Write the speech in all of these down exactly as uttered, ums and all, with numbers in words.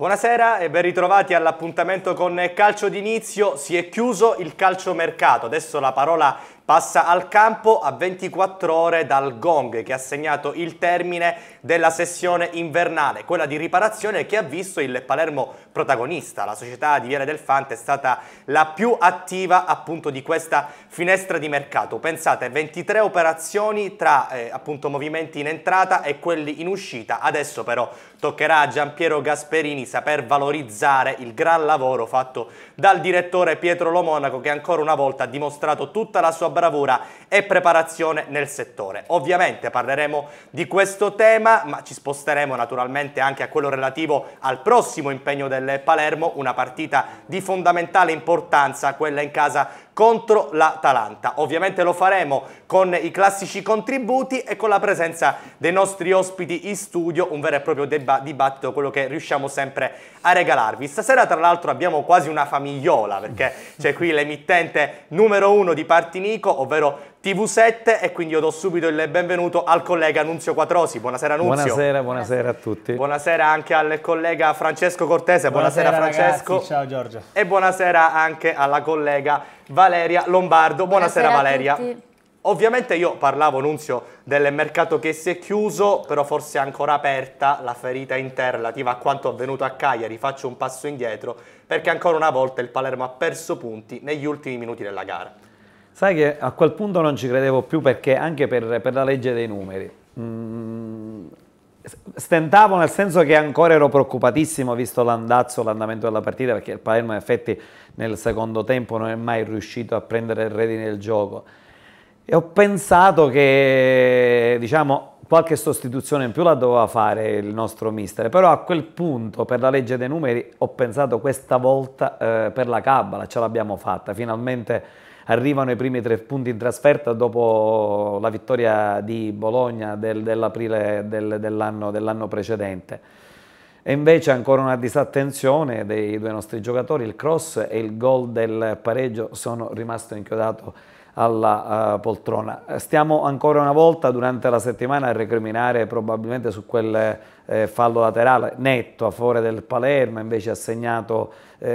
Buonasera e ben ritrovati all'appuntamento con Calcio d'Inizio. Si è chiuso il calciomercato, adesso la parola passa al campo a ventiquattro ore dal gong che ha segnato il termine della sessione invernale, quella di riparazione che ha visto il Palermo protagonista. La società di Viale del Fante è stata la più attiva appunto di questa finestra di mercato. Pensate, ventitré operazioni tra eh, appunto movimenti in entrata e quelli in uscita. Adesso però toccherà a Giampiero Gasperini saper valorizzare il gran lavoro fatto dal direttore Pietro Lo Monaco, che ancora una volta ha dimostrato tutta la sua bravura e preparazione nel settore. Ovviamente parleremo di questo tema, ma ci sposteremo naturalmente anche a quello relativo al prossimo impegno del Palermo, una partita di fondamentale importanza, quella in casa contro l'Atalanta. Ovviamente lo faremo con i classici contributi e con la presenza dei nostri ospiti in studio, un vero e proprio dibattito, quello che riusciamo sempre a regalarvi. Stasera tra l'altro abbiamo quasi una famigliola, perché c'è qui l'emittente numero uno di Partinico, ovvero T V sette, e quindi io do subito il benvenuto al collega Nunzio Quattrosi. Buonasera Nunzio. Buonasera, buonasera a tutti. Buonasera anche al collega Francesco Cortese. Buonasera, buonasera Francesco. Ragazzi, ciao Giorgio. E buonasera anche alla collega Valeria Lombardo. Buonasera, buonasera Valeria. Ovviamente io parlavo, Nunzio, del mercato che si è chiuso, però forse è ancora aperta la ferita interna relativa a quanto avvenuto a Cagliari. Faccio un passo indietro, perché ancora una volta il Palermo ha perso punti negli ultimi minuti della gara. Sai che a quel punto non ci credevo più, perché anche per, per la legge dei numeri mm, stentavo, nel senso che ancora ero preoccupatissimo visto l'andazzo, l'andamento della partita, perché il Palermo in effetti nel secondo tempo non è mai riuscito a prendere il redini del gioco, e ho pensato che, diciamo, qualche sostituzione in più la doveva fare il nostro mister, però a quel punto per la legge dei numeri ho pensato questa volta eh, per la cabala ce l'abbiamo fatta, finalmente arrivano i primi tre punti in trasferta dopo la vittoria di Bologna del, dell'aprile del, dell'anno dell precedente. E invece ancora una disattenzione dei due nostri giocatori, il cross e il gol del pareggio sono rimasto inchiodato alla uh, poltrona. Stiamo ancora una volta durante la settimana a recriminare probabilmente su quel eh, fallo laterale netto a favore del Palermo, invece assegnato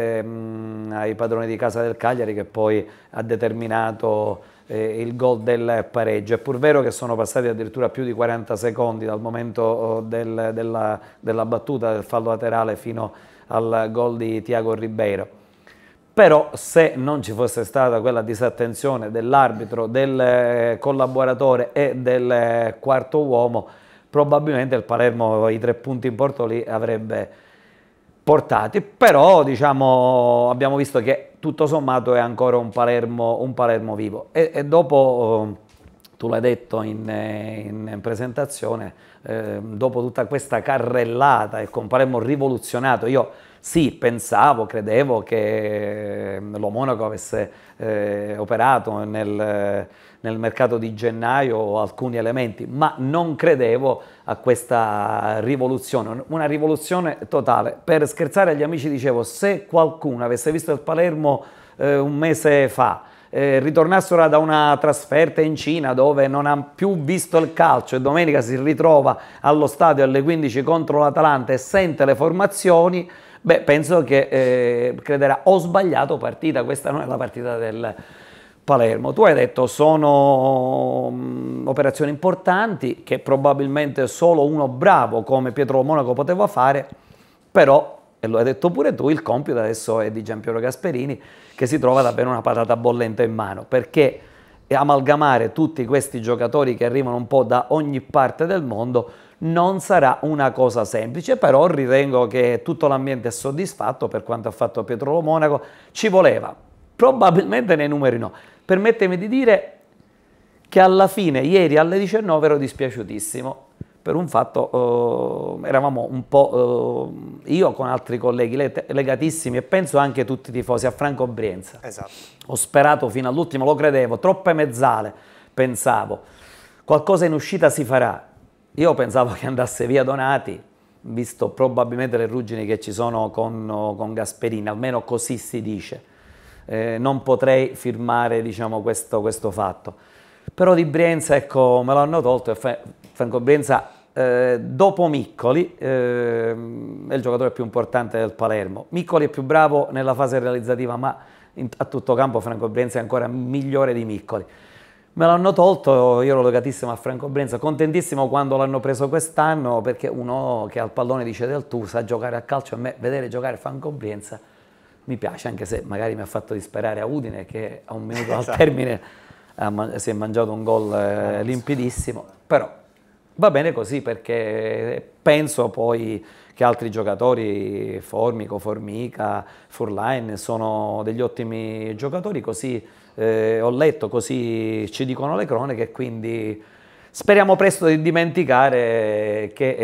ehm, ai padroni di casa del Cagliari, che poi ha determinato eh, il gol del pareggio. È pur vero che sono passati addirittura più di quaranta secondi dal momento oh, del, della, della battuta del fallo laterale fino al gol di Thiago Ribeiro. Però se non ci fosse stata quella disattenzione dell'arbitro, del collaboratore e del quarto uomo, probabilmente il Palermo i tre punti in porto li avrebbe portati. Però diciamo, abbiamo visto che tutto sommato è ancora un Palermo, un Palermo vivo. E, e dopo, tu l'hai detto in, in presentazione, eh, dopo tutta questa carrellata e con Palermo rivoluzionato, io sì, pensavo, credevo che Lo Monaco avesse eh, operato nel, nel mercato di gennaio alcuni elementi, ma non credevo a questa rivoluzione, una rivoluzione totale. Per scherzare agli amici dicevo, se qualcuno avesse visto il Palermo eh, un mese fa, eh, ritornassero da una trasferta in Cina dove non ha più visto il calcio e domenica si ritrova allo stadio alle quindici contro l'Atalanta e sente le formazioni, beh, penso che eh, crederà ho sbagliato partita, questa non è la partita del Palermo. Tu hai detto sono um, operazioni importanti che probabilmente solo uno bravo come Pietro Lo Monaco poteva fare, però, e lo hai detto pure tu, il compito adesso è di Giampiero Gasperini, che si trova davvero una patata bollente in mano, perché amalgamare tutti questi giocatori che arrivano un po' da ogni parte del mondo non sarà una cosa semplice, però ritengo che tutto l'ambiente è soddisfatto per quanto ha fatto Pietro Lo Monaco. Ci voleva, probabilmente nei numeri no. Permettimi di dire che alla fine, ieri alle diciannove, ero dispiaciutissimo per un fatto, eh, eravamo un po', eh, io con altri colleghi legatissimi e penso anche tutti i tifosi a Franco Brienza. Esatto. Ho sperato fino all'ultimo, lo credevo, troppe mezzale, pensavo, qualcosa in uscita si farà. Io pensavo che andasse via Donati, visto probabilmente le ruggini che ci sono con, con Gasperini, almeno così si dice. Eh, non potrei firmare, diciamo, questo, questo fatto. Però di Brienza, ecco, me lo hanno tolto e Franco Brienza eh, dopo Miccoli, eh, è il giocatore più importante del Palermo. Miccoli è più bravo nella fase realizzativa, ma in, a tutto campo Franco Brienza è ancora migliore di Miccoli. Me l'hanno tolto, io ero legatissimo a Franco Brienza, contentissimo quando l'hanno preso quest'anno, perché uno che al pallone dice del tu sa giocare a calcio, a me vedere giocare Franco Brienza mi piace, anche se magari mi ha fatto disperare a Udine, che a un minuto Esatto. al termine ha, si è mangiato un gol eh, limpidissimo, però va bene così, perché penso poi che altri giocatori, Formico, Formica, Furlain, sono degli ottimi giocatori, così eh, ho letto, così ci dicono le cronache, quindi speriamo presto di dimenticare che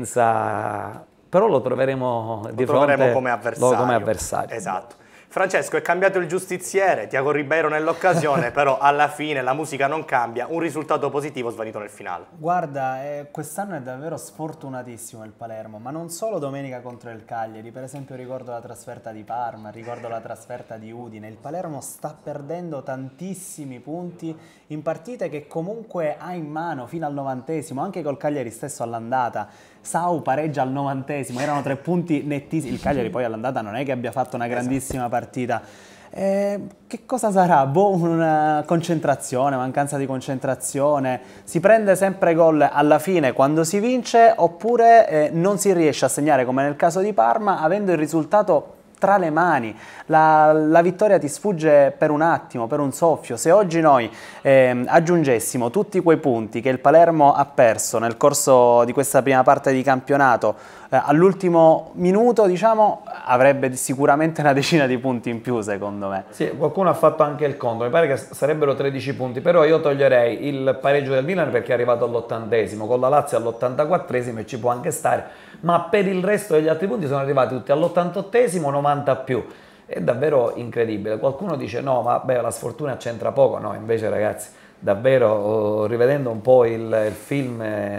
Brienza, però lo troveremo Lo di troveremo fronte come avversario. come avversario. Esatto. Francesco, è cambiato il giustiziere, Tiago Ribeiro nell'occasione, però alla fine la musica non cambia, un risultato positivo svanito nel finale. Guarda, eh, quest'anno è davvero sfortunatissimo il Palermo, ma non solo domenica contro il Cagliari, per esempio ricordo la trasferta di Parma, ricordo la trasferta di Udine, il Palermo sta perdendo tantissimi punti in partite che comunque ha in mano fino al novantesimo, anche col Cagliari stesso all'andata. Sau pareggia al novantesimo, erano tre punti nettissimi, il Cagliari poi all'andata non è che abbia fatto una grandissima partita. Eh, che cosa sarà? Boh, una concentrazione, mancanza di concentrazione, si prende sempre gol alla fine quando si vince, oppure eh, non si riesce a segnare come nel caso di Parma, avendo il risultato tra le mani. La, la vittoria ti sfugge per un attimo, per un soffio. Se oggi noi eh, aggiungessimo tutti quei punti che il Palermo ha perso nel corso di questa prima parte di campionato, eh, all'ultimo minuto, diciamo, avrebbe sicuramente una decina di punti in più, secondo me. Sì, qualcuno ha fatto anche il conto, mi pare che sarebbero tredici punti, però io toglierei il pareggio del Milan perché è arrivato all'ottantesimo, con la Lazio all'ottantaquattresimo e ci può anche stare, ma per il resto degli altri punti sono arrivati tutti all'ottantottesimo, novanta più. È davvero incredibile. Qualcuno dice no, ma beh, la sfortuna c'entra poco. No, invece ragazzi, davvero, rivedendo un po' il, il film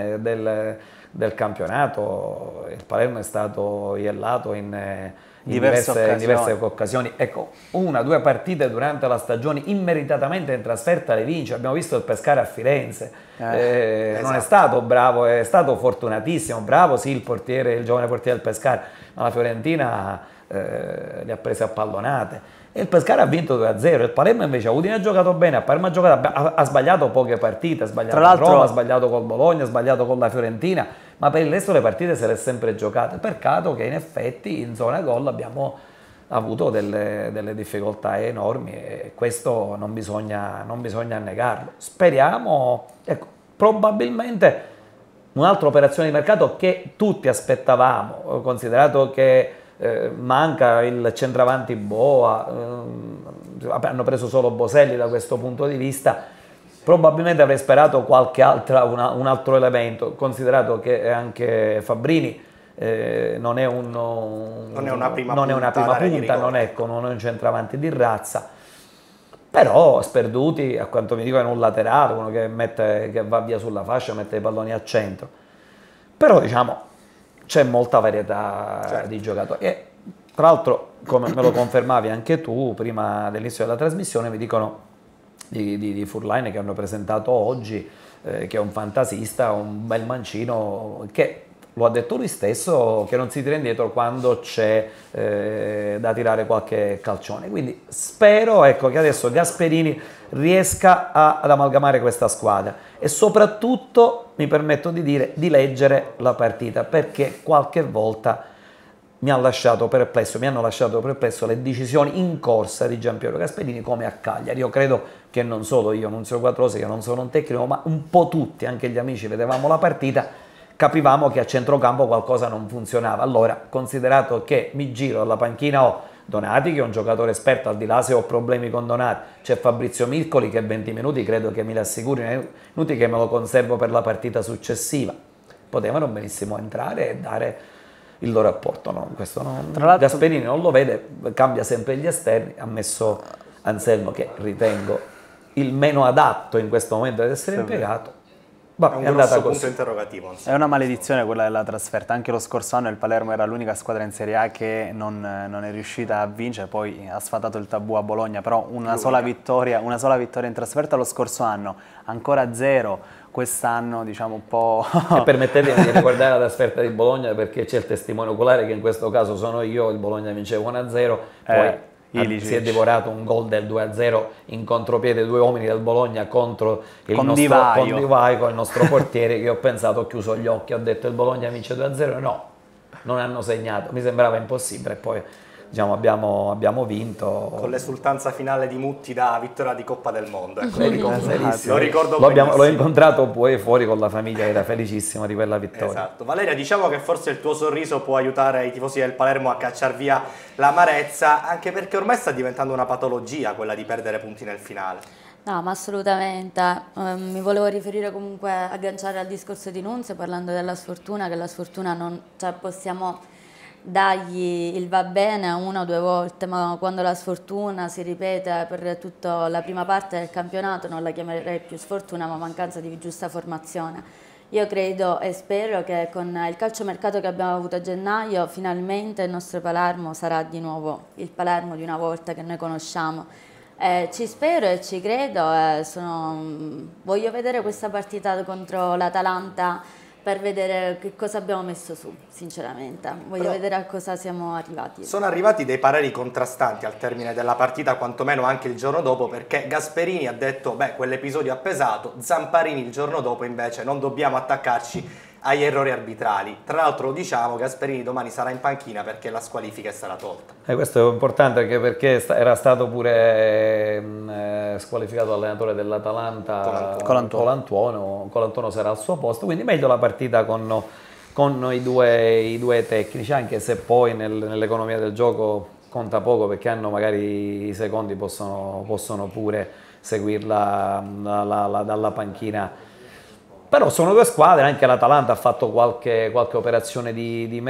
del, del campionato, il Palermo è stato iellato in, in, diverse, diverse, in diverse occasioni. Ecco, una, due partite durante la stagione immeritatamente in trasferta le vince. Abbiamo visto il Pescara a Firenze, eh, eh, esatto. Non è stato bravo, è stato fortunatissimo. Bravo sì il portiere, il giovane portiere del Pescara, ma la Fiorentina Eh, le ha prese a pallonate e il Pescara ha vinto due a zero. Il Palermo invece a Udine ha giocato bene, a Parma ha, giocato, ha, ha sbagliato poche partite, ha sbagliato a Roma, ha sbagliato col Bologna, ha sbagliato con la Fiorentina, ma per il resto le partite se le è sempre giocate. Peccato che in effetti in zona gol abbiamo avuto delle, delle difficoltà enormi e questo non bisogna, non bisogna negarlo. Speriamo, ecco, probabilmente un'altra operazione di mercato che tutti aspettavamo, considerato che Eh, manca il centravanti Boa, eh, hanno preso solo Boselli da questo punto di vista, probabilmente avrei sperato qualche altra, una, un altro elemento, considerato che anche Fabbrini eh, non è, un, un, non è una prima non punta, è una prima punta non, è, non è un centravanti di razza, però sperduti, a quanto mi dicono, è un laterale, uno che, mette, che va via sulla fascia, mette i palloni al centro, però diciamo c'è molta varietà, certo, di giocatori. E tra l'altro, come me lo confermavi anche tu prima dell'inizio della trasmissione, mi dicono di, di, di Furlain che hanno presentato oggi, eh, che è un fantasista, un bel mancino, che lo ha detto lui stesso, che non si tira indietro quando c'è eh, da tirare qualche calcione. Quindi spero, ecco, che adesso Gasperini riesca a, ad amalgamare questa squadra e soprattutto, mi permetto di dire, di leggere la partita, perché qualche volta mi ha lasciato perplesso, mi hanno lasciato perplesso le decisioni in corsa di Giampiero Gasperini come a Cagliari. Io credo che non solo io, Nunzio Quattrosi, che non sono un tecnico, ma un po' tutti, anche gli amici, vedevamo la partita, capivamo che a centrocampo qualcosa non funzionava. Allora, considerato che mi giro alla panchina ho Donati, che è un giocatore esperto, al di là se ho problemi con Donati, c'è Fabrizio Mircoli che venti minuti credo che mi rassicuri, minuti che me lo conservo per la partita successiva. Potevano benissimo entrare e dare il loro apporto, no? Questo non, Gasperini non lo vede, cambia sempre gli esterni, ha messo Anselmo, che ritengo il meno adatto in questo momento ad essere impiegato. Va, è un è andata grosso così. punto interrogativo. È una maledizione quella della trasferta. Anche lo scorso anno il Palermo era l'unica squadra in Serie A che non, non è riuscita a vincere, poi ha sfatato il tabù a Bologna, però una sola, vittoria, una sola vittoria in trasferta lo scorso anno, ancora zero quest'anno, diciamo un po'... E permettetemi di ricordare la trasferta di Bologna, perché c'è il testimone oculare che in questo caso sono io. Il Bologna vinceva uno a zero, poi Eh. Ilicic. Si è divorato un gol del due a zero in contropiede, due uomini del Bologna contro il con nostro Divaio. con Divaio, con il nostro portiere, che ho pensato, ho chiuso gli occhi, ho detto il Bologna vince due a zero, no, non hanno segnato, mi sembrava impossibile, poi diciamo, abbiamo, abbiamo vinto. Con l'esultanza finale di Mutti da vittoria di Coppa del Mondo. Ecco, Lo ricordo, lo ricordo lo abbiamo, l'ho benissimo. incontrato poi fuori con la famiglia, era felicissimo di quella vittoria. Esatto. Valeria, diciamo che forse il tuo sorriso può aiutare i tifosi del Palermo a cacciar via l'amarezza, anche perché ormai sta diventando una patologia quella di perdere punti nel finale. No, ma assolutamente. Eh, mi volevo riferire comunque, agganciare al discorso di Nunzio, parlando della sfortuna, che la sfortuna non, cioè possiamo dargli il va bene una o due volte, ma quando la sfortuna si ripete per tutta la prima parte del campionato non la chiamerei più sfortuna, ma mancanza di giusta formazione. Io credo e spero che con il calciomercato che abbiamo avuto a gennaio finalmente il nostro Palermo sarà di nuovo il Palermo di una volta che noi conosciamo. Eh, ci spero e ci credo, eh, sono, voglio vedere questa partita contro l'Atalanta per vedere che cosa abbiamo messo su, sinceramente. Voglio Però vedere a cosa siamo arrivati. Sono arrivati dei pareri contrastanti al termine della partita, quantomeno anche il giorno dopo, perché Gasperini ha detto, beh, quell'episodio ha pesato, Zamparini il giorno dopo invece non dobbiamo attaccarci agli errori arbitrali. Tra l'altro, diciamo, Gasperini domani sarà in panchina perché la squalifica è stata tolta. E questo è importante anche perché era stato pure eh, squalificato l'allenatore dell'Atalanta Colantuono. Colantuono. Colantuono sarà al suo posto, quindi meglio la partita con, con i, due, i due tecnici, anche se poi nel, nell'economia del gioco conta poco, perché hanno magari i secondi, possono, possono pure seguirla la, la, la, dalla panchina. Però sono due squadre, anche l'Atalanta ha fatto qualche, qualche operazione di, di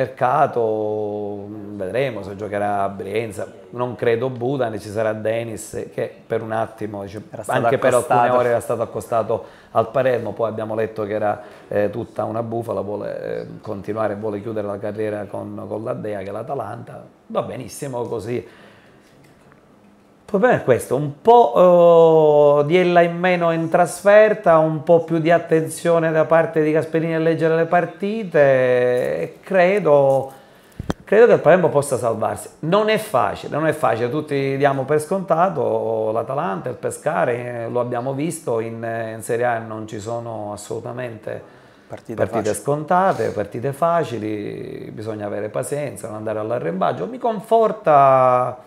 mercato, vedremo se giocherà a Brienza, non credo Budan, ci sarà Denis che per un attimo, dice, anche per alcune ore era stato accostato al Palermo, poi abbiamo letto che era eh, tutta una bufala, vuole eh, continuare, vuole chiudere la carriera con, con la Dea, che è l'Atalanta, va benissimo così. Il problema è questo, un po' uh, di ella in meno in trasferta, un po' più di attenzione da parte di Gasperini a leggere le partite, e credo, credo che il Palermo possa salvarsi. Non è facile, non è facile, tutti diamo per scontato l'Atalanta, il Pescara, lo abbiamo visto, in, in Serie A non ci sono assolutamente partite, partite scontate, partite facili, bisogna avere pazienza, non andare all'arrembaggio. Mi conforta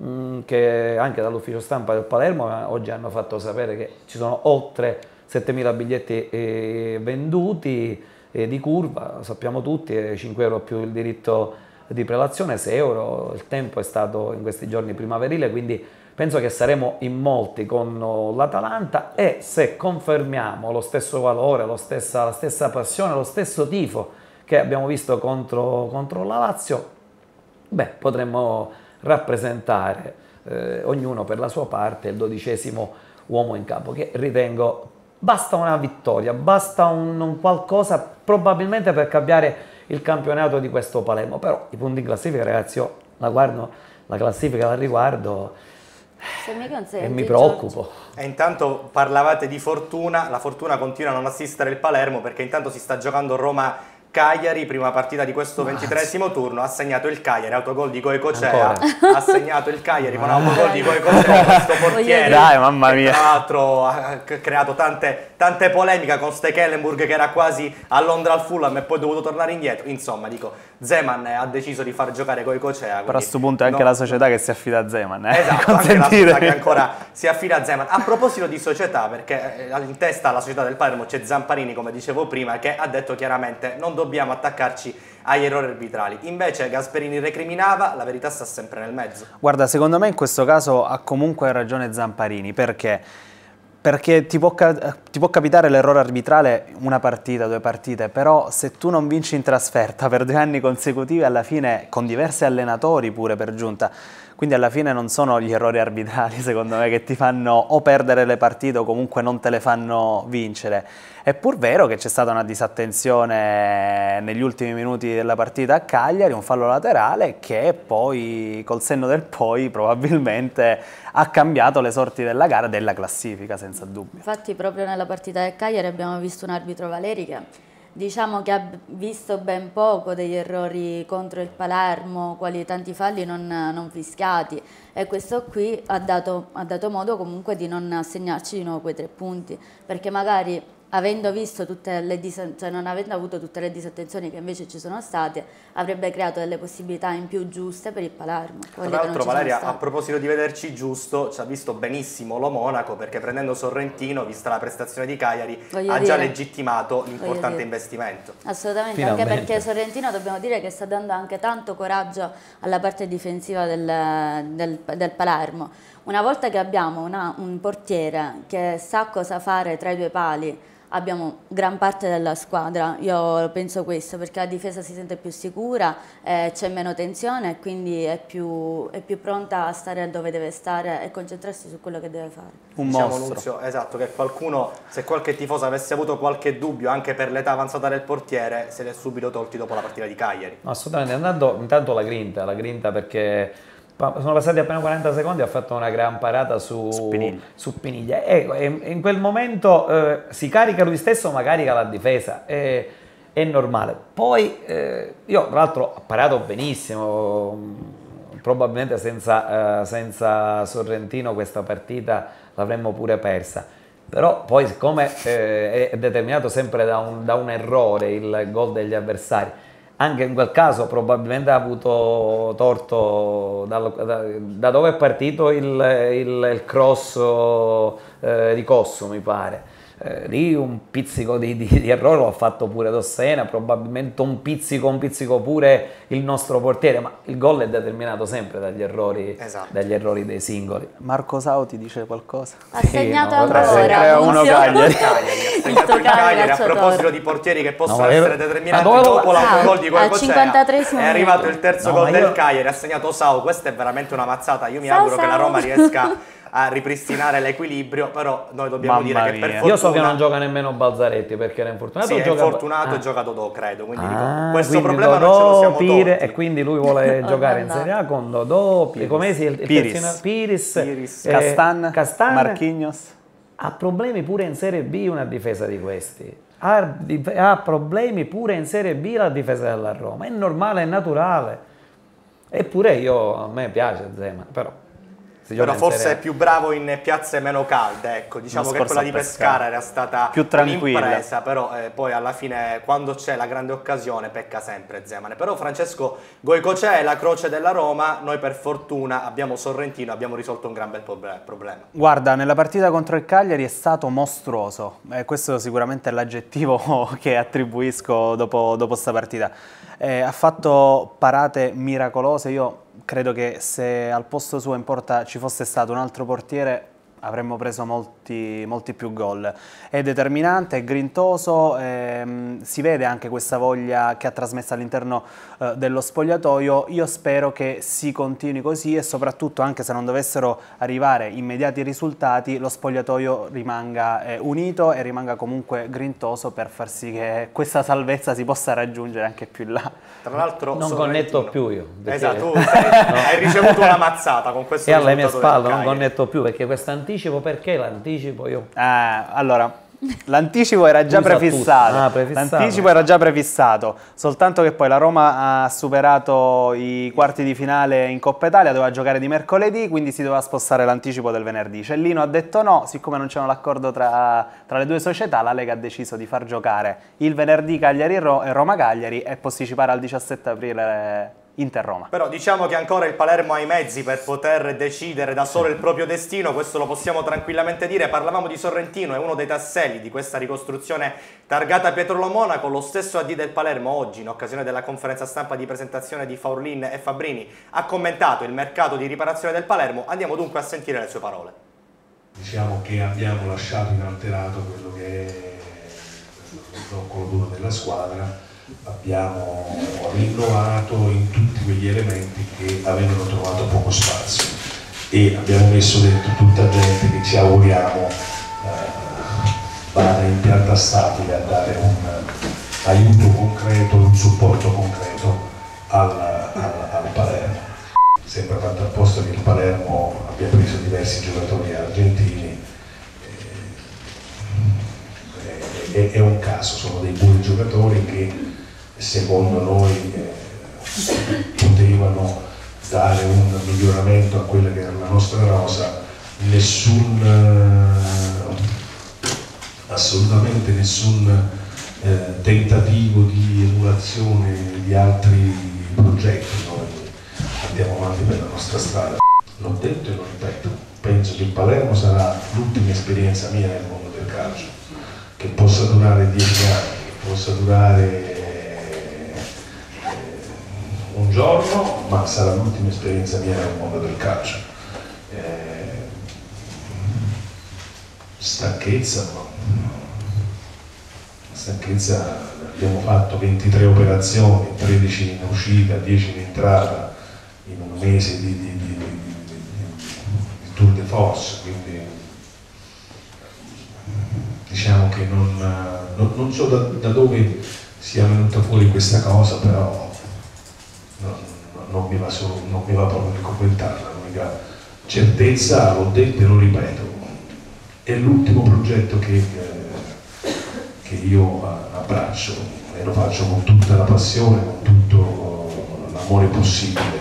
che anche dall'ufficio stampa del Palermo oggi hanno fatto sapere che ci sono oltre settemila biglietti eh, venduti eh, di curva, lo sappiamo tutti, eh, cinque euro più il diritto di prelazione, sei euro, il tempo è stato in questi giorni primaverile, quindi penso che saremo in molti con l'Atalanta, e se confermiamo lo stesso valore, lo stessa, la stessa passione, lo stesso tifo che abbiamo visto contro, contro la Lazio, beh, potremmo rappresentare eh, ognuno per la sua parte il dodicesimo uomo in campo, che ritengo basta una vittoria, basta un, un qualcosa probabilmente per cambiare il campionato di questo Palermo. Però i punti in classifica, ragazzi, io la guardo, la classifica la riguardo Se mi consenti, e mi preoccupo. E intanto parlavate di fortuna, la fortuna continua a non assistere il Palermo, perché intanto si sta giocando Roma Cagliari, prima partita di questo ventitreesimo turno, ha segnato il Cagliari, autogol di Goicocea, ha segnato il Cagliari con autogol di Goicocea, questo portiere. Dai, mamma mia. Tra l'altro ha creato tante, tante polemiche con Stekelenburg, che era quasi a Londra al Fulham e poi è dovuto tornare indietro. Insomma, dico, Zeman ha deciso di far giocare Goicocea. Però a questo punto è anche no, la società che si affida a Zeman. Eh? Esatto, anche la società che ancora si affida a Zeman. A proposito di società, perché in testa alla società del Palermo c'è Zamparini, come dicevo prima, che ha detto chiaramente non dobbiamo attaccarci agli errori arbitrali. Invece Gasperini recriminava, la verità sta sempre nel mezzo. Guarda, secondo me in questo caso ha comunque ragione Zamparini, perché? Perché ti può, ti può capitare l'errore arbitrale una partita, due partite, però se tu non vinci in trasferta per due anni consecutivi, alla fine, con diversi allenatori pure per giunta, Quindi alla fine non sono gli errori arbitrali, secondo me, che ti fanno o perdere le partite o comunque non te le fanno vincere. È pur vero che c'è stata una disattenzione negli ultimi minuti della partita a Cagliari, un fallo laterale che poi, col senno del poi, probabilmente ha cambiato le sorti della gara, della classifica, senza dubbio. Infatti proprio nella partita del Cagliari abbiamo visto un arbitro, Valeri, che diciamo che ha visto ben poco degli errori contro il Palermo, quali tanti falli non, non fischiati, e questo qui ha dato, ha dato modo comunque di non assegnarci di nuovo quei tre punti, perché magari avendo visto tutte le cioè non avendo avuto tutte le disattenzioni che invece ci sono state, avrebbe creato delle possibilità in più giuste per il Palermo. Tra l'altro Valeria, a proposito di vederci giusto, ci ha visto benissimo lo Monaco, perché prendendo Sorrentino, vista la prestazione di Cagliari, Voglio ha dire. già legittimato l'importante investimento. Assolutamente, Finalmente. Anche perché Sorrentino dobbiamo dire che sta dando anche tanto coraggio alla parte difensiva del, del, del Palermo. Una volta che abbiamo una, un portiere che sa cosa fare tra i due pali, abbiamo gran parte della squadra, io penso questo, perché la difesa si sente più sicura, eh, c'è meno tensione e quindi è più, è più pronta a stare dove deve stare e concentrarsi su quello che deve fare. Un diciamo, mostro. Nunzio, esatto, che qualcuno, se qualche tifoso avesse avuto qualche dubbio anche per l'età avanzata del portiere, se li è subito tolti dopo la partita di Cagliari. Assolutamente, andando intanto la grinta, la grinta perché sono passati appena quaranta secondi, ha fatto una gran parata su Piniglia, su Piniglia. E, e in quel momento eh, si carica lui stesso ma carica la difesa, è, è normale. Poi eh, io tra l'altro ho parato benissimo, probabilmente senza, eh, senza Sorrentino questa partita l'avremmo pure persa, però poi siccome eh, è determinato sempre da un, da un errore il gol degli avversari, anche in quel caso probabilmente ha avuto torto da, da, da dove è partito il, il, il cross eh, di Cosso, mi pare. Eh, lì un pizzico di, di, di errore lo ha fatto pure Dossena, probabilmente un pizzico, un pizzico pure il nostro portiere, ma il gol è determinato sempre dagli errori, esatto. dagli errori dei singoli. Marco Sauti dice qualcosa? Ha segnato no, ancora uno Cagliari. Il Cagliari, a proposito di portieri che possono no, essere determinati dopo, dopo l'autogol di Coicocea, è arrivato il terzo no, gol io... del Cagliari, ha segnato Sau. Questa è veramente una mazzata, io mi Sau, auguro Sau. che la Roma riesca a ripristinare l'equilibrio, però noi dobbiamo Mamma dire che mia. per fortuna... Io so che non gioca nemmeno Balzaretti perché era infortunato. Sì, è gioca... infortunato ah. e gioca Dodò, credo, quindi ah, dico, questo quindi problema Dodò, non ce lo siamo Pire, tolti. E quindi lui vuole giocare in Serie A con Dodò, come si il, il Piris, terzino, Piris, Piris. Eh, Castan, Castan, Marquinhos. Ha problemi pure in Serie B una difesa di questi. Ha, ha problemi pure in Serie B la difesa della Roma. È normale, è naturale. Eppure io, a me piace Zeman, però... Però forse è più bravo in piazze meno calde, ecco, diciamo che quella di Pescara era stata più tranquilla, un'impresa, però eh, poi alla fine quando c'è la grande occasione pecca sempre Zeman. Però Francesco, Coicocea è la croce della Roma, noi per fortuna abbiamo Sorrentino, abbiamo risolto un gran bel problema. Guarda, nella partita contro il Cagliari è stato mostruoso, eh, questo sicuramente è l'aggettivo che attribuisco dopo, dopo sta partita. Eh, ha fatto parate miracolose, io credo che se al posto suo in porta ci fosse stato un altro portiere avremmo preso molti, molti più gol. È determinante, è grintoso, ehm, si vede anche questa voglia che ha trasmesso all'interno eh, dello spogliatoio. Io spero che si continui così e soprattutto, anche se non dovessero arrivare immediati risultati, lo spogliatoio rimanga eh, unito e rimanga comunque grintoso per far sì che questa salvezza si possa raggiungere anche più in là. Tra l'altro non connetto più io. Esatto, tu sei, no. hai ricevuto una mazzata con questo e alle mie spalle non connetto più perché quest'anticipo, perché l'anticipo io? Eh, allora, l'anticipo era già prefissato, ah, prefissato. L'anticipo era già prefissato, soltanto che poi la Roma ha superato i quarti di finale in Coppa Italia, doveva giocare di mercoledì, quindi si doveva spostare l'anticipo del venerdì. Cellino ha detto no, siccome non c'era l'accordo tra, tra le due società, la Lega ha deciso di far giocare il venerdì Cagliari e Roma-Cagliari e posticipare al diciassette aprile Inter-Roma. Però diciamo che ancora il Palermo ha i mezzi per poter decidere da solo il proprio destino, questo lo possiamo tranquillamente dire. Parlavamo di Sorrentino, è uno dei tasselli di questa ricostruzione targata Pietrolo Monaco. Lo stesso A D del Palermo oggi, in occasione della conferenza stampa di presentazione di Faurlin e Fabbrini, ha commentato il mercato di riparazione del Palermo. Andiamo dunque a sentire le sue parole. Diciamo che abbiamo lasciato inalterato quello che è lo zoccolo duro della squadra, abbiamo rinnovato in tutti quegli elementi che avevano trovato poco spazio e abbiamo messo dentro tutta gente che ci auguriamo eh, vada in pianta stabile a dare un aiuto concreto, un supporto concreto al, al, al Palermo. Sembra fatto apposta che il Palermo abbia preso diversi giocatori argentini, è, è un caso, sono dei buoni giocatori che secondo noi eh, potevano dare un miglioramento a quella che era la nostra rosa. Nessun, eh, assolutamente nessun eh, tentativo di emulazione di altri progetti, noi andiamo avanti per la nostra strada. L'ho detto e lo ripeto, penso che il Palermo sarà l'ultima esperienza mia nel mondo del calcio, che possa durare dieci anni, che possa durare un giorno, ma sarà l'ultima esperienza mia nel mondo del calcio. Eh, stanchezza, no? Stanchezza, abbiamo fatto ventitré operazioni, tredici in uscita, dieci in entrata, in un mese di, di, di, di, di, di tour de force, quindi diciamo che non, non, non so da, da dove sia venuta fuori questa cosa, però non, non, mi va solo, non mi va proprio di commentarla. L'unica certezza, l'ho detto e lo ripeto, è l'ultimo progetto che, eh, che io abbraccio e lo faccio con tutta la passione, con tutto l'amore possibile.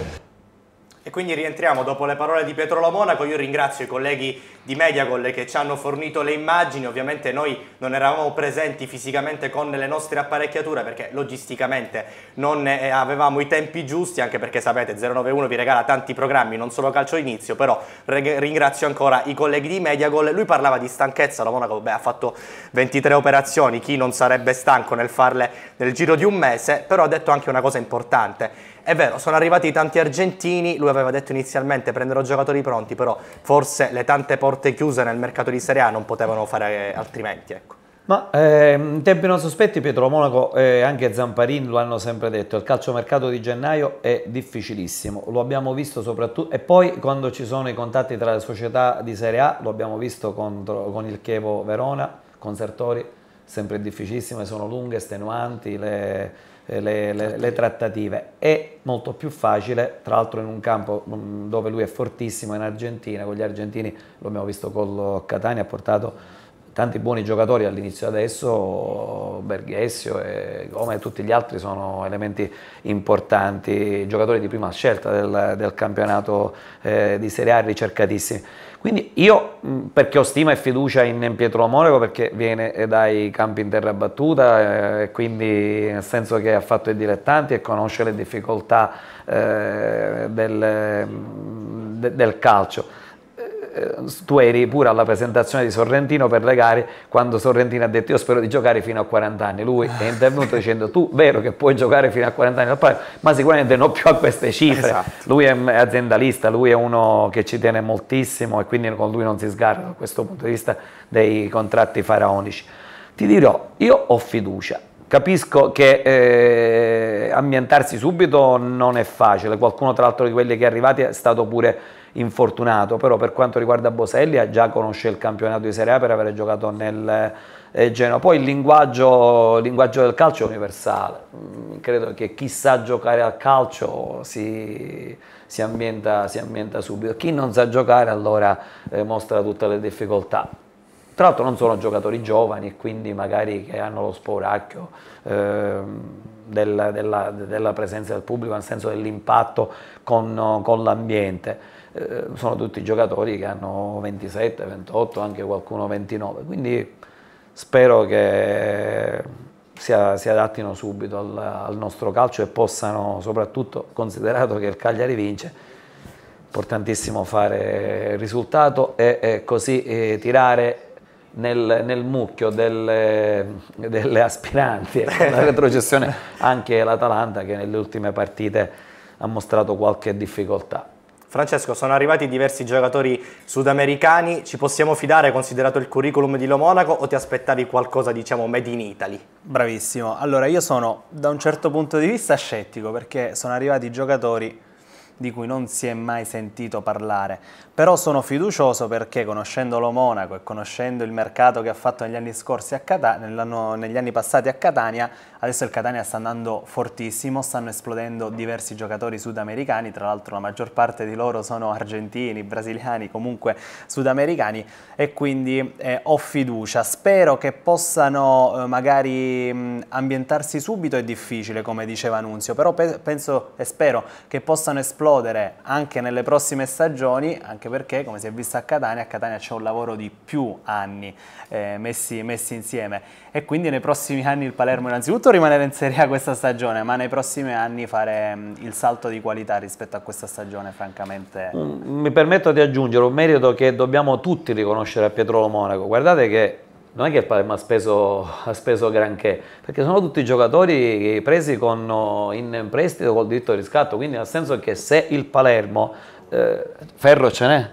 E quindi rientriamo dopo le parole di Pietro Lo Monaco. Io ringrazio i colleghi di Mediagol che ci hanno fornito le immagini. Ovviamente noi non eravamo presenti fisicamente con le nostre apparecchiature perché logisticamente non avevamo i tempi giusti, anche perché sapete zero nove uno vi regala tanti programmi, non solo calcio d'inizio, però ringrazio ancora i colleghi di Mediagol. Lui parlava di stanchezza, Lo Monaco beh, ha fatto ventitré operazioni, chi non sarebbe stanco nel farle nel giro di un mese, però ha detto anche una cosa importante. È vero, sono arrivati tanti argentini, lui aveva detto inizialmente prenderò giocatori pronti, però forse le tante porte chiuse nel mercato di Serie A non potevano fare altrimenti, ecco. Ma eh, in tempi non sospetti Pietro Monaco e anche Zamparini lo hanno sempre detto, il calciomercato di gennaio è difficilissimo, lo abbiamo visto soprattutto, e poi quando ci sono i contatti tra le società di Serie A, lo abbiamo visto contro, con il Chievo Verona, con Sertori, sempre difficilissime, sono lunghe, estenuanti, le... Le, le, le trattative. È molto più facile, tra l'altro in un campo dove lui è fortissimo, in Argentina, con gli argentini, lo abbiamo visto con Catania, ha portato tanti buoni giocatori all'inizio, adesso Berghessio e come tutti gli altri sono elementi importanti, giocatori di prima scelta del, del campionato eh, di Serie A, ricercatissimi. Quindi io, perché ho stima e fiducia in Pietro Monaco, perché viene dai campi in terra battuta, eh, quindi nel senso che ha fatto i dilettanti e conosce le difficoltà eh, del, de, del calcio. Tu eri pure alla presentazione di Sorrentino per le gare, quando Sorrentino ha detto io spero di giocare fino a quaranta anni, lui è intervenuto dicendo tu vero che puoi giocare fino a quaranta anni, ma sicuramente non più a queste cifre. Esatto. Lui è aziendalista, lui è uno che ci tiene moltissimo e quindi con lui non si sgarra da questo punto di vista dei contratti faraonici. Ti dirò, io ho fiducia. Capisco che eh, ambientarsi subito non è facile, qualcuno tra l'altro di quelli che è arrivati è stato pure infortunato, però per quanto riguarda Boselli già conosce il campionato di Serie A per aver giocato nel eh, Genoa. Poi il linguaggio, il linguaggio del calcio è universale, mm, credo che chi sa giocare al calcio si, si, ambienta, si ambienta subito, chi non sa giocare allora eh, mostra tutte le difficoltà. Tra l'altro non sono giocatori giovani e quindi magari che hanno lo spauracchio eh, della, della, della presenza del pubblico, nel senso dell'impatto con, con l'ambiente. Eh, sono tutti giocatori che hanno ventisette, ventotto, anche qualcuno ventinove, quindi spero che si, si adattino subito al, al nostro calcio e possano, soprattutto considerato che il Cagliari vince, importantissimo fare il risultato e, e così eh, tirare Nel, nel mucchio delle, delle aspiranti, la retrocessione anche l'Atalanta che nelle ultime partite ha mostrato qualche difficoltà. Francesco, sono arrivati diversi giocatori sudamericani, ci possiamo fidare considerato il curriculum di Lo Monaco o ti aspettavi qualcosa, diciamo, made in Italy? Bravissimo, allora io sono da un certo punto di vista scettico perché sono arrivati giocatori di cui non si è mai sentito parlare, però sono fiducioso perché conoscendo Lo Monaco e conoscendo il mercato che ha fatto negli anni scorsi a Catania, negli anni passati a Catania, adesso il Catania sta andando fortissimo, stanno esplodendo diversi giocatori sudamericani, tra l'altro la maggior parte di loro sono argentini, brasiliani, comunque sudamericani, e quindi eh, ho fiducia. Spero che possano eh, magari mh, ambientarsi subito, è difficile come diceva Nunzio, però pe penso e spero che possano esplodere anche nelle prossime stagioni, anche perché come si è visto a Catania, a Catania c'è un lavoro di più anni eh, messi, messi insieme, e quindi nei prossimi anni il Palermo innanzitutto rimanere in Serie A questa stagione, ma nei prossimi anni fare mh, il salto di qualità rispetto a questa stagione, francamente. Mi permetto di aggiungere un merito che dobbiamo tutti riconoscere a Pietro Lo Monaco. Guardate che non è che il Palermo ha speso, ha speso granché, perché sono tutti giocatori presi con, in prestito col diritto di riscatto, quindi nel senso che se il Palermo, eh, ferro ce n'è,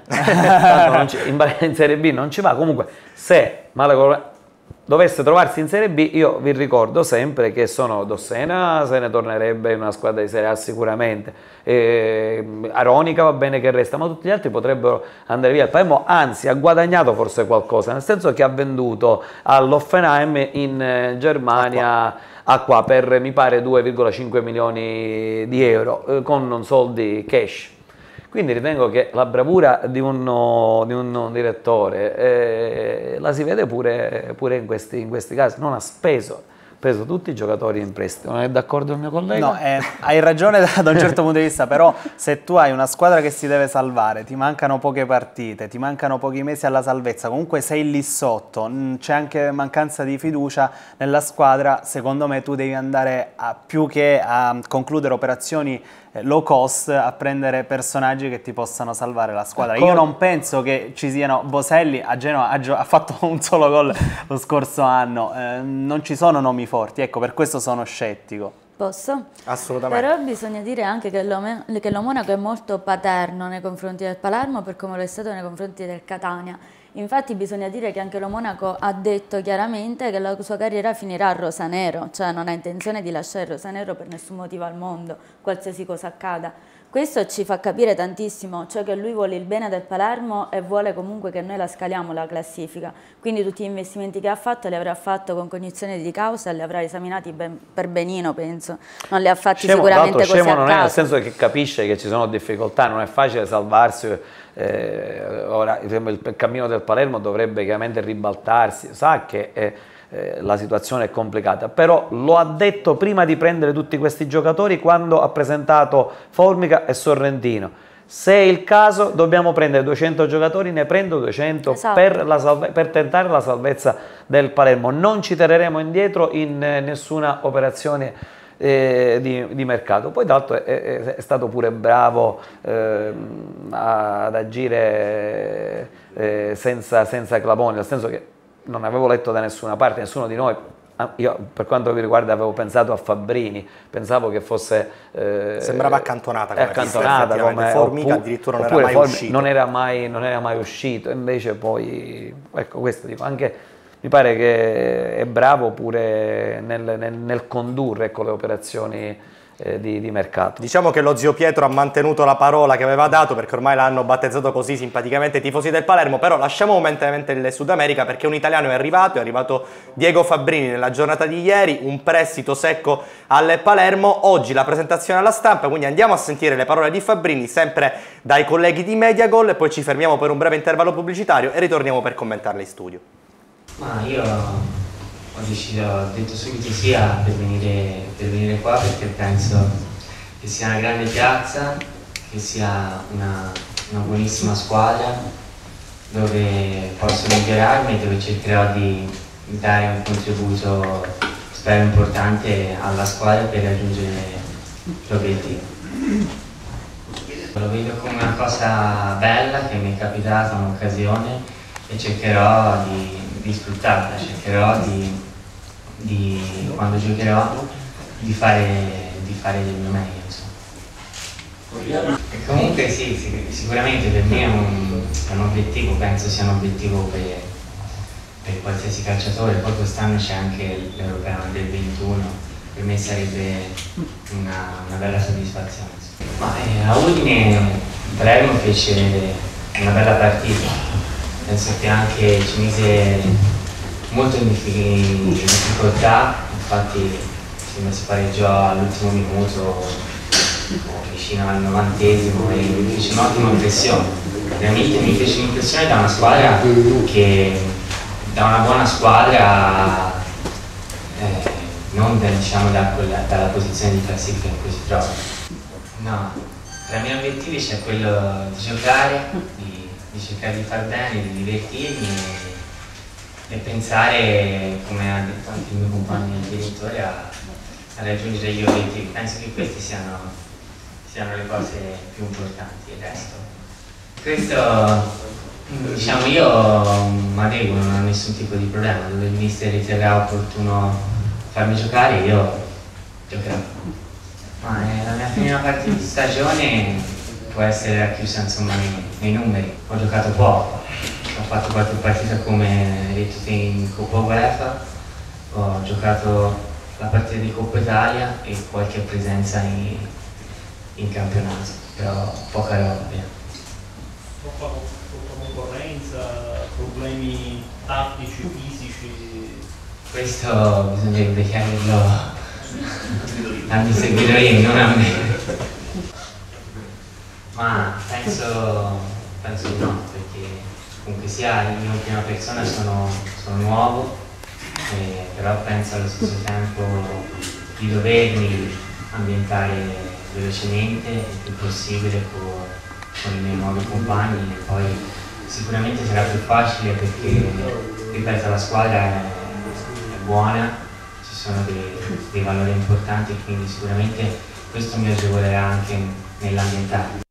in, in Serie B non ci va, comunque se Malaco dovesse trovarsi in Serie B, io vi ricordo sempre che sono Dossena, se ne tornerebbe in una squadra di Serie A sicuramente, e Aronica va bene che resta, ma tutti gli altri potrebbero andare via. Il Palermo anzi ha guadagnato forse qualcosa, nel senso che ha venduto all'Hoffenheim in Germania acqua per mi pare due virgola cinque milioni di euro eh, con soldi cash. Quindi ritengo che la bravura di un, di un direttore eh, la si vede pure, pure in, questi, in questi casi. Non ha speso, preso tutti i giocatori in prestito. Non è d'accordo il mio collega? No, eh, hai ragione da, da un certo punto di vista, però se tu hai una squadra che si deve salvare, ti mancano poche partite, ti mancano pochi mesi alla salvezza, comunque sei lì sotto, c'è anche mancanza di fiducia nella squadra, secondo me tu devi andare a, più che a concludere operazioni low cost, a prendere personaggi che ti possano salvare la squadra. Io non penso che ci siano. Boselli a Genova ha, ha fatto un solo gol lo scorso anno, eh, non ci sono nomi forti, ecco, per questo sono scettico. Posso? Assolutamente. Però bisogna dire anche che lo, che lo Monaco è molto paterno nei confronti del Palermo, per come lo è stato nei confronti del Catania. Infatti bisogna dire che anche lo Monaco ha detto chiaramente che la sua carriera finirà a Rosanero, cioè non ha intenzione di lasciare Rosanero per nessun motivo al mondo, qualsiasi cosa accada. Questo ci fa capire tantissimo, cioè che lui vuole il bene del Palermo e vuole comunque che noi la scaliamo la classifica, quindi tutti gli investimenti che ha fatto li avrà fatto con cognizione di causa e li avrà esaminati ben, per benino, penso, non li ha fatti scemo, sicuramente così scemo a non caso. È nel senso che capisce che ci sono difficoltà, non è facile salvarsi, eh, ora il, il cammino del Palermo dovrebbe chiaramente ribaltarsi, sa che è, Eh, la situazione è complicata, però lo ha detto prima di prendere tutti questi giocatori quando ha presentato Formica e Sorrentino. Se è il caso dobbiamo prendere duecento giocatori, ne prendo duecento, esatto, per, la salve per tentare la salvezza del Palermo. Non ci tireremo indietro in eh, nessuna operazione eh, di, di mercato. Poi d'altro è, è, è stato pure bravo eh, ad agire eh, senza, senza clamoni, nel senso che non avevo letto da nessuna parte, nessuno di noi, io per quanto mi riguarda avevo pensato a Fabbrini, pensavo che fosse... Eh, sembrava accantonata come accantonata, pista, come Formica addirittura non era mai Formica uscito. Non era mai, non era mai uscito, invece poi, ecco questo dico, anche mi pare che è bravo pure nel, nel, nel condurre, ecco, le operazioni eh, di, di mercato. Diciamo che lo zio Pietro ha mantenuto la parola che aveva dato, perché ormai l'hanno battezzato così simpaticamente i tifosi del Palermo, però lasciamo momentaneamente il Sud America perché un italiano è arrivato, è arrivato Diego Fabbrini nella giornata di ieri, un prestito secco al Palermo, oggi la presentazione alla stampa, quindi andiamo a sentire le parole di Fabbrini sempre dai colleghi di Mediagol e poi ci fermiamo per un breve intervallo pubblicitario e ritorniamo per commentarle in studio. Ma io ho deciso, ho detto subito sia per venire, per venire qua perché penso che sia una grande piazza, che sia una, una buonissima squadra dove posso migliorarmi e dove cercherò di dare un contributo, spero, importante alla squadra per raggiungere l'obiettivo. Lo vedo come una cosa bella che mi è capitata, un'occasione, e cercherò di, di sfruttarla, cercherò di, di, quando giocherò di fare, di fare del mio meglio. Insomma. E comunque sì, sì, sicuramente per me è un, è un obiettivo, penso sia un obiettivo per, per qualsiasi calciatore. Poi quest'anno c'è anche l'Europeo del ventuno, per me sarebbe una, una bella soddisfazione. Ma eh, a Udine Palermo fece una bella partita, penso che anche ci mise molto in difficoltà, infatti si pareggiò all'ultimo minuto, vicino al novantesimo, e mi fece un'ottima impressione. Veramente mi fece un'impressione da una squadra che, da una buona squadra, eh, non da, diciamo, da quella, dalla posizione di classifica in cui si trova. No, tra i miei obiettivi c'è quello di giocare, di, di cercare di far bene, di divertirmi e, e pensare, come ha detto anche il mio compagno il direttore, a, a raggiungere gli obiettivi. Penso che questi siano siano le cose più importanti. Il resto, questo, diciamo, io mi adeguo, non ho nessun tipo di problema. Dove il mister riterrà opportuno farmi giocare, io giocherò. Ma eh, la mia prima parte di stagione può essere racchiusa, insomma, nei, nei numeri. Ho giocato poco, ho fatto qualche partita, come hai detto te, in Coppa UEFA, ho giocato la partita di Coppa Italia e qualche presenza in in campionato, però poca roba. Troppa, troppa concorrenza, problemi tattici, fisici. Questo bisognerebbe chiederlo agli seguitori, non a me. Ma penso, penso di no, perché comunque sia io in prima persona sono, sono nuovo, eh, però penso allo stesso tempo di dovermi ambientare velocemente il più possibile con, con i miei nuovi compagni, e poi sicuramente sarà più facile perché, ripeto, la squadra è, è buona, ci sono dei, dei valori importanti, e quindi sicuramente questo mi agevolerà anche nell'ambientare.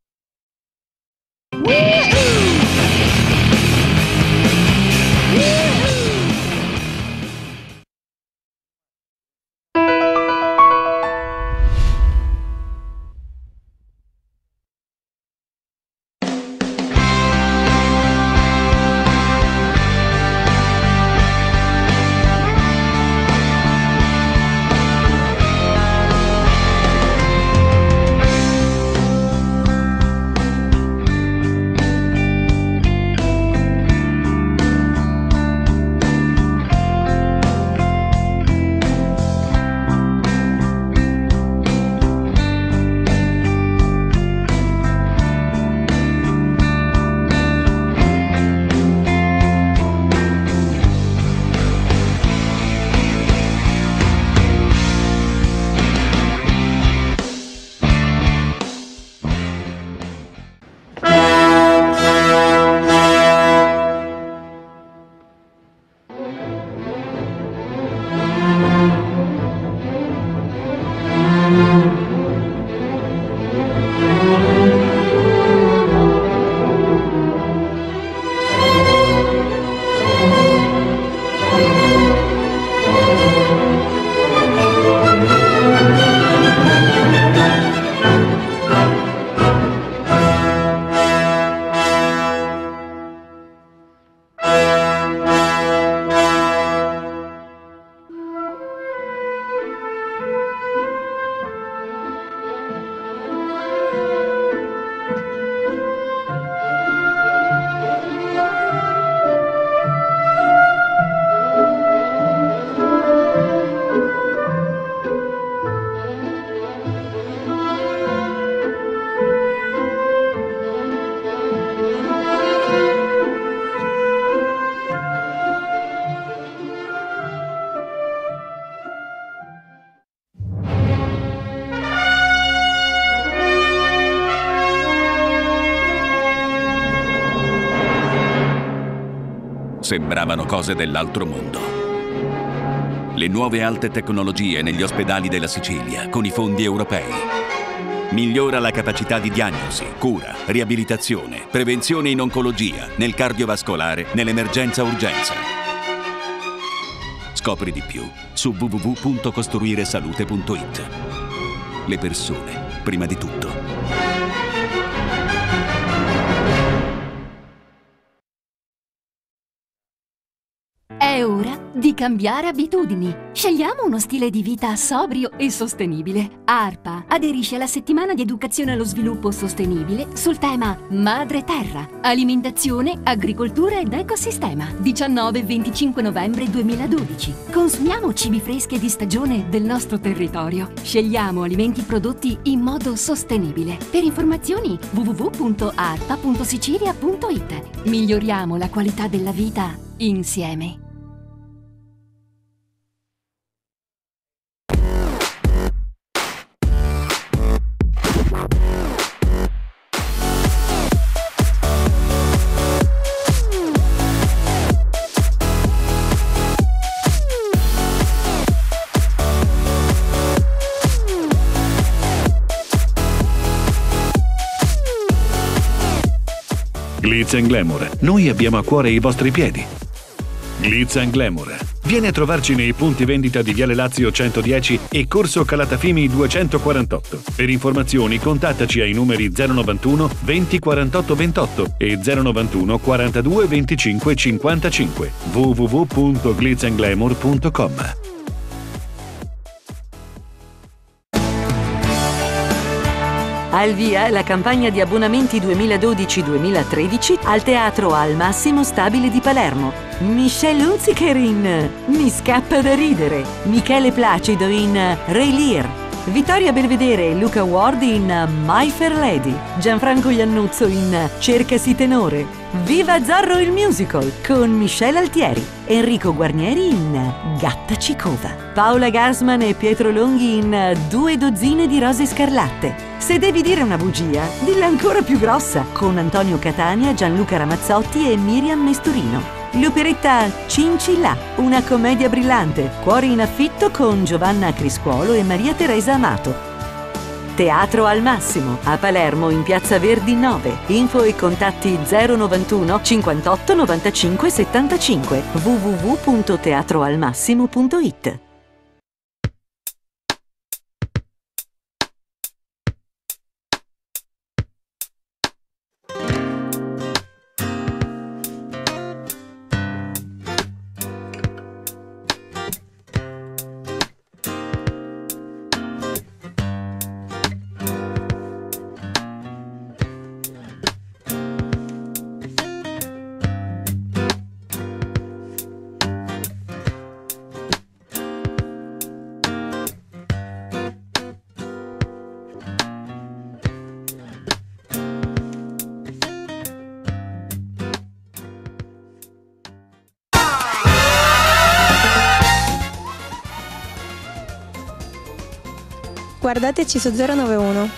Sembravano cose dell'altro mondo. Le nuove alte tecnologie negli ospedali della Sicilia con i fondi europei. Migliora la capacità di diagnosi, cura, riabilitazione, prevenzione in oncologia, nel cardiovascolare, nell'emergenza urgenza. Scopri di più su w w w punto costruire salute punto it. Le persone, prima di tutto. È ora di cambiare abitudini. Scegliamo uno stile di vita sobrio e sostenibile. ARPA aderisce alla settimana di educazione allo sviluppo sostenibile sul tema Madre Terra, alimentazione, agricoltura ed ecosistema. diciannove e venticinque novembre duemiladodici. Consumiamo cibi freschi e di stagione del nostro territorio. Scegliamo alimenti prodotti in modo sostenibile. Per informazioni w w w punto arpa punto sicilia punto it. Miglioriamo la qualità della vita insieme. Glitz and Glamour. Noi abbiamo a cuore i vostri piedi. Glitz and Glamour. Vieni a trovarci nei punti vendita di Viale Lazio centodieci e Corso Calatafimi duecentoquarantotto. Per informazioni contattaci ai numeri zero novantuno venti quarantotto ventotto e zero novantuno quarantadue venticinque cinquantacinque. w w w punto glitz and glamour punto com. Al via la campagna di abbonamenti duemiladodici duemilatredici al Teatro Al Massimo Stabile di Palermo. Michelle Hunziker in Mi scappa da ridere, Michele Placido in Re Lear, Vittoria Belvedere e Luca Ward in My Fair Lady, Gianfranco Iannuzzo in Cercasi tenore, Viva Zorro il musical con Michelle Altieri, Enrico Guarnieri in Gatta Cicova, Paola Gassman e Pietro Longhi in Due dozzine di rose scarlatte. Se devi dire una bugia, dilla ancora più grossa, con Antonio Catania, Gianluca Ramazzotti e Miriam Mesturino. L'operetta Cincilla, una commedia brillante, Cuori in affitto con Giovanna Criscuolo e Maria Teresa Amato. Teatro Al Massimo, a Palermo in Piazza Verdi nove. Info e contatti zero novantuno cinquantotto novantacinque settantacinque. w w w punto teatro al massimo punto it. Guardateci su zero nove uno.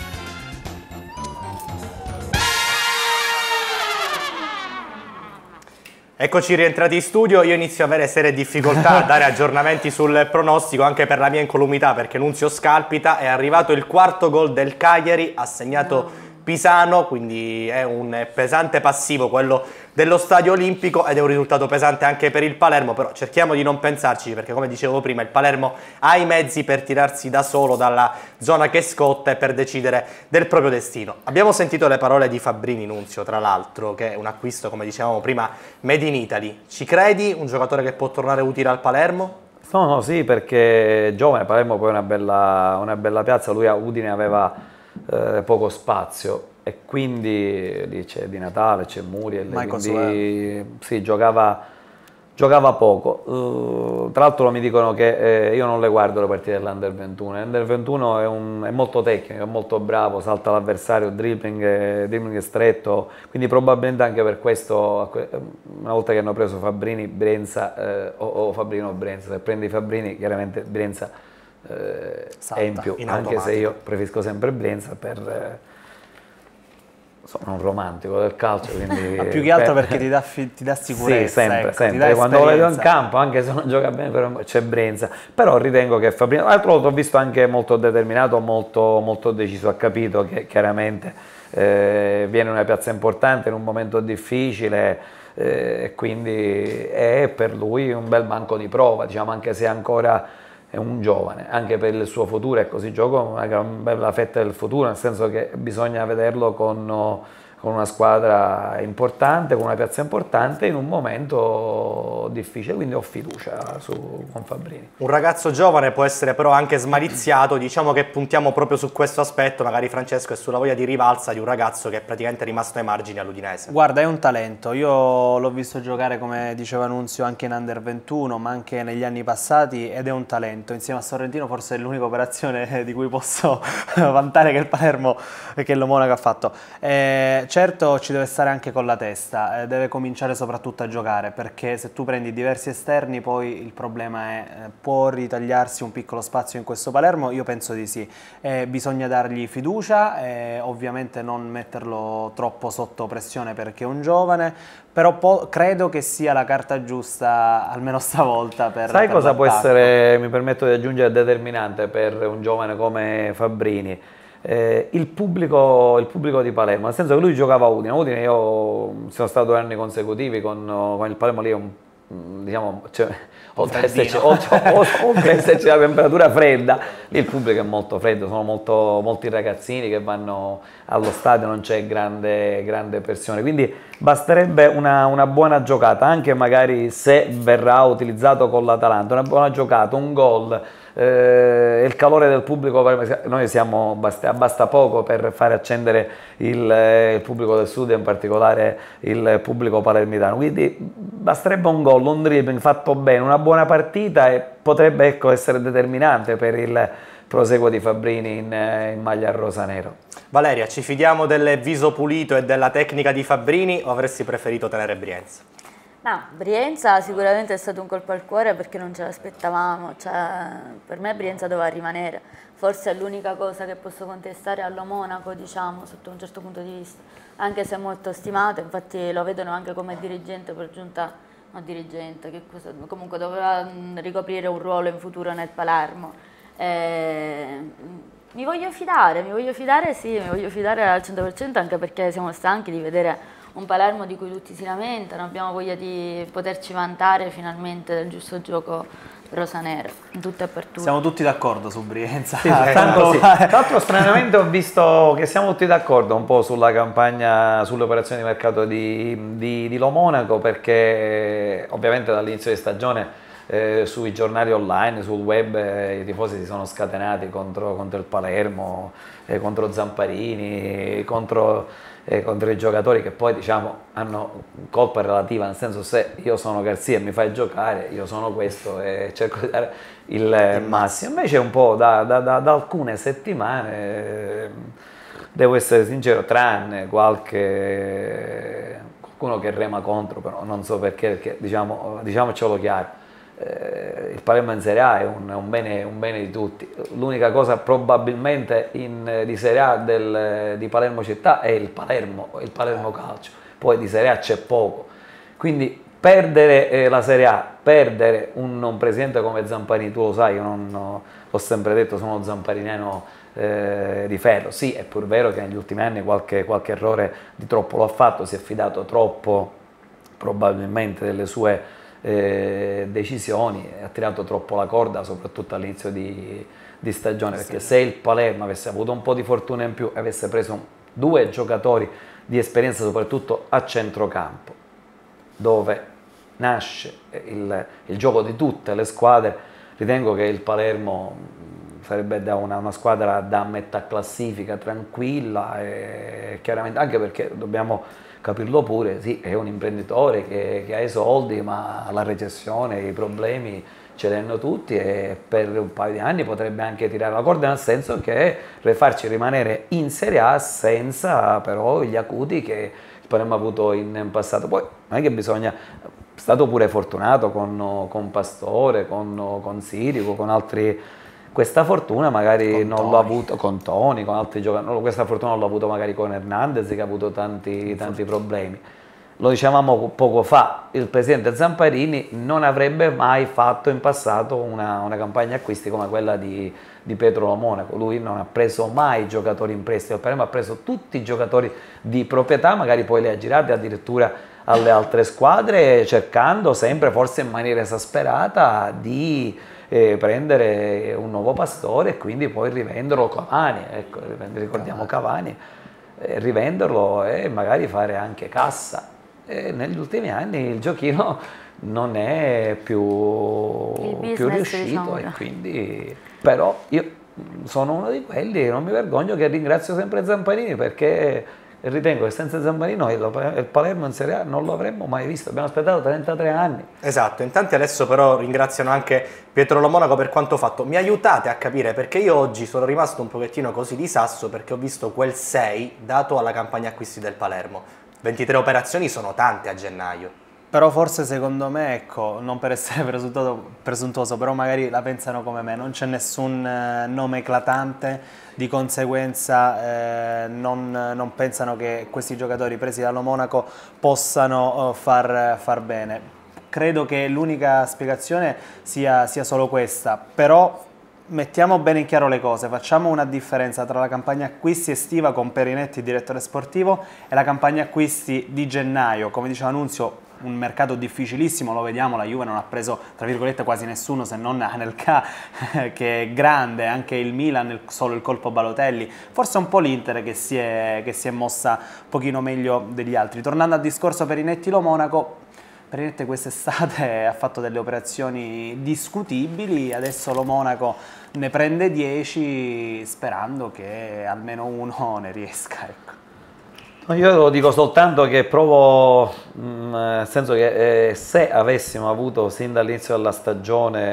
Eccoci rientrati in studio, io inizio a avere serie difficoltà a dare aggiornamenti sul pronostico anche per la mia incolumità, perché Nunzio scalpita, è arrivato il quarto gol del Cagliari, ha segnato Pisano, quindi è un pesante passivo quello dello Stadio Olimpico ed è un risultato pesante anche per il Palermo, però cerchiamo di non pensarci perché, come dicevo prima, il Palermo ha i mezzi per tirarsi da solo dalla zona che scotta e per decidere del proprio destino. Abbiamo sentito le parole di Fabbrini, Nunzio, tra l'altro, che è un acquisto, come dicevamo prima, made in Italy. Ci credi? Un giocatore che può tornare utile al Palermo? No, no, sì, perché è giovane, Palermo poi è una bella, una bella piazza, lui a Udine aveva Eh, poco spazio e quindi lì c'è Di Natale, c'è Muriel, quindi sì, giocava, giocava poco. Uh, tra l'altro mi dicono che eh, io non le guardo le partite dell'Under ventuno, l'Under ventuno è, un, è molto tecnico, è molto bravo, salta l'avversario, dribbling, dribbling stretto, quindi probabilmente anche per questo una volta che hanno preso Fabbrini, Brienza eh, o, o Fabbrini o Brienza, se prendi Fabbrini chiaramente Brienza Eh, è in più, in anche se io preferisco sempre Brienza per eh, sono un romantico del calcio, quindi ma più che altro per, perché ti dà, ti dà sicurezza, sì, sempre, ecco, sempre. Quando lo vedo in campo, anche se non gioca bene, però c'è Brienza, però ritengo che Fabbrini, l'altro l'ho visto anche molto determinato, molto, molto deciso, ha capito che chiaramente eh, viene una piazza importante in un momento difficile e eh, quindi è per lui un bel banco di prova, diciamo, anche se ancora è un giovane, anche per il suo futuro, ecco, si gioca una gran bella fetta del futuro, nel senso che bisogna vederlo con, con una squadra importante, con una piazza importante in un momento difficile, quindi ho fiducia su, con Fabbrini. Un ragazzo giovane può essere però anche smaliziato, diciamo che puntiamo proprio su questo aspetto, magari Francesco, e sulla voglia di rivalsa di un ragazzo che è praticamente rimasto ai margini all'Udinese. Guarda, è un talento, io l'ho visto giocare, come diceva Nunzio, anche in Under ventuno, ma anche negli anni passati, ed è un talento. Insieme a Sorrentino forse è l'unica operazione di cui posso vantare che il Palermo, che lo Monaco ha fatto. Eh, certo ci deve stare anche con la testa, eh, deve cominciare soprattutto a giocare, perché se tu prendi diversi esterni poi il problema è eh, può ritagliarsi un piccolo spazio in questo Palermo? Io penso di sì. Eh, bisogna dargli fiducia, eh, ovviamente non metterlo troppo sotto pressione perché è un giovane, però credo che sia la carta giusta almeno stavolta per Sai per cosa può l'attacco. essere, mi permetto di aggiungere, determinante per un giovane come Fabbrini? Eh, il, pubblico, il pubblico di Palermo, nel senso che lui giocava a Udine. Udine, io sono stato due anni consecutivi con, con il Palermo, lì è un, diciamo, cioè, oltre ad esserci, oltre, oltre ad esserci la temperatura fredda, lì il pubblico è molto freddo, sono molto, molti ragazzini che vanno allo stadio, non c'è grande, grande pressione, quindi basterebbe una, una buona giocata, anche magari se verrà utilizzato con l'Atalanta, una buona giocata, un gol. Eh, il calore del pubblico, noi siamo basta, basta poco per fare accendere il, il pubblico del Sud, in particolare il pubblico palermitano, quindi basterebbe un gol, un dribbling fatto bene, una buona partita e potrebbe, ecco, essere determinante per il proseguo di Fabbrini in, in maglia rosanero. Valeria, ci fidiamo del viso pulito e della tecnica di Fabbrini o avresti preferito tenere Brienza? No, Brienza sicuramente è stato un colpo al cuore perché non ce l'aspettavamo, cioè, per me Brienza doveva rimanere, forse è l'unica cosa che posso contestare allo Monaco, diciamo, sotto un certo punto di vista, anche se è molto stimato, infatti lo vedono anche come dirigente per giunta, no dirigente, che cosa, comunque doveva ricoprire un ruolo in futuro nel Palermo. Eh, mi voglio fidare, mi voglio fidare, sì, mi voglio fidare al cento per cento anche perché siamo stanchi di vedere un Palermo di cui tutti si lamentano, abbiamo voglia di poterci vantare finalmente del giusto gioco rosanero, in tutto e per tutto. Siamo tutti d'accordo su Brienza. Sì, sì, tanto sì. Tra l'altro stranamente ho visto che siamo tutti d'accordo un po' sulla campagna, sulle operazioni di mercato di, di, di Lo Monaco, perché ovviamente dall'inizio di stagione eh, sui giornali online, sul web, eh, i tifosi si sono scatenati contro, contro il Palermo, eh, contro Zamparini, contro... Eh, contro i giocatori che poi, diciamo, hanno colpa relativa, nel senso, se io sono Garzia e mi fai giocare, io sono questo e cerco di dare il, il massimo. Invece un po' da, da, da, da alcune settimane, eh, devo essere sincero, tranne qualche qualcuno che rema contro, però non so perché, perché diciamo, diciamocelo chiaro, eh, il Palermo in Serie A è un, un, bene, un bene di tutti. L'unica cosa probabilmente in, di Serie A del, di Palermo città è il Palermo, il Palermo Calcio, poi di Serie A c'è poco, quindi perdere eh, la Serie A, perdere un, un presidente come Zamparini, tu lo sai, io non, no, l'ho sempre detto, sono zampariniano eh, di ferro. Sì, è pur vero che negli ultimi anni qualche, qualche errore di troppo lo ha fatto, si è fidato troppo probabilmente delle sue Eh, decisioni, ha tirato troppo la corda soprattutto all'inizio di, di stagione, perché se il Palermo avesse avuto un po' di fortuna in più e avesse preso due giocatori di esperienza soprattutto a centrocampo, dove nasce il, il gioco di tutte le squadre, ritengo che il Palermo sarebbe da una, una squadra da metà classifica, tranquilla, e chiaramente anche perché dobbiamo capirlo pure, sì, è un imprenditore che, che ha i soldi, ma la recessione, i problemi ce li hanno tutti e per un paio di anni potrebbe anche tirare la corda, nel senso che farci rimanere in Serie A senza però gli acuti che il Palermo ha avuto in passato. Poi non è che bisogna, è stato pure fortunato con, con Pastore, con, con Sirico, con altri. Questa fortuna magari non l'ha avuto con Toni, con altri giocatori, questa fortuna non l'ha avuto magari con Hernandez che ha avuto tanti, tanti problemi. Lo dicevamo poco fa, il presidente Zamparini non avrebbe mai fatto in passato una, una campagna acquisti come quella di, di Pietro Lo Monaco. Lui non ha preso mai giocatori in prestito, il Palermo ha preso tutti i giocatori di proprietà, magari poi li ha girati addirittura alle altre squadre, cercando sempre, forse in maniera esasperata, di Eh, prendere un nuovo Pastore e quindi poi rivenderlo Cavani, ecco, ricordiamo Cavani, eh, rivenderlo e magari fare anche cassa. E negli ultimi anni il giochino non è più, business, più riuscito, diciamo. e quindi però io sono uno di quelli, non mi vergogno, che ringrazio sempre Zamparini, perché ritengo che senza Zampanino il, il Palermo in Serie A non lo avremmo mai visto. Abbiamo aspettato trentatré anni. Esatto, in tanti adesso però ringraziano anche Pietro Lo Monaco per quanto fatto. Mi aiutate a capire, perché io oggi sono rimasto un pochettino così di sasso, perché ho visto quel sei dato alla campagna acquisti del Palermo. ventitré operazioni sono tante a gennaio. Però forse secondo me, ecco, non per essere presuntuoso, però magari la pensano come me, non c'è nessun eh, nome eclatante, di conseguenza eh, non, non pensano che questi giocatori presi dallo Monaco possano eh, far, far bene. Credo che l'unica spiegazione sia, sia solo questa, però mettiamo bene in chiaro le cose, facciamo una differenza tra la campagna acquisti estiva con Perinetti, direttore sportivo, e la campagna acquisti di gennaio. Come diceva Nunzio, un mercato difficilissimo, lo vediamo, la Juve non ha preso tra virgolette quasi nessuno, se non Anelka che è grande, anche il Milan, solo il colpo Balotelli, forse un po' l'Inter che si è, che si è mossa un pochino meglio degli altri. Tornando al discorso Perinetti-Lo Monaco, Perinetti quest'estate ha fatto delle operazioni discutibili, adesso Lo Monaco ne prende dieci sperando che almeno uno ne riesca, ecco. Io lo dico soltanto che provo, mh, nel senso che eh, se avessimo avuto sin dall'inizio della stagione,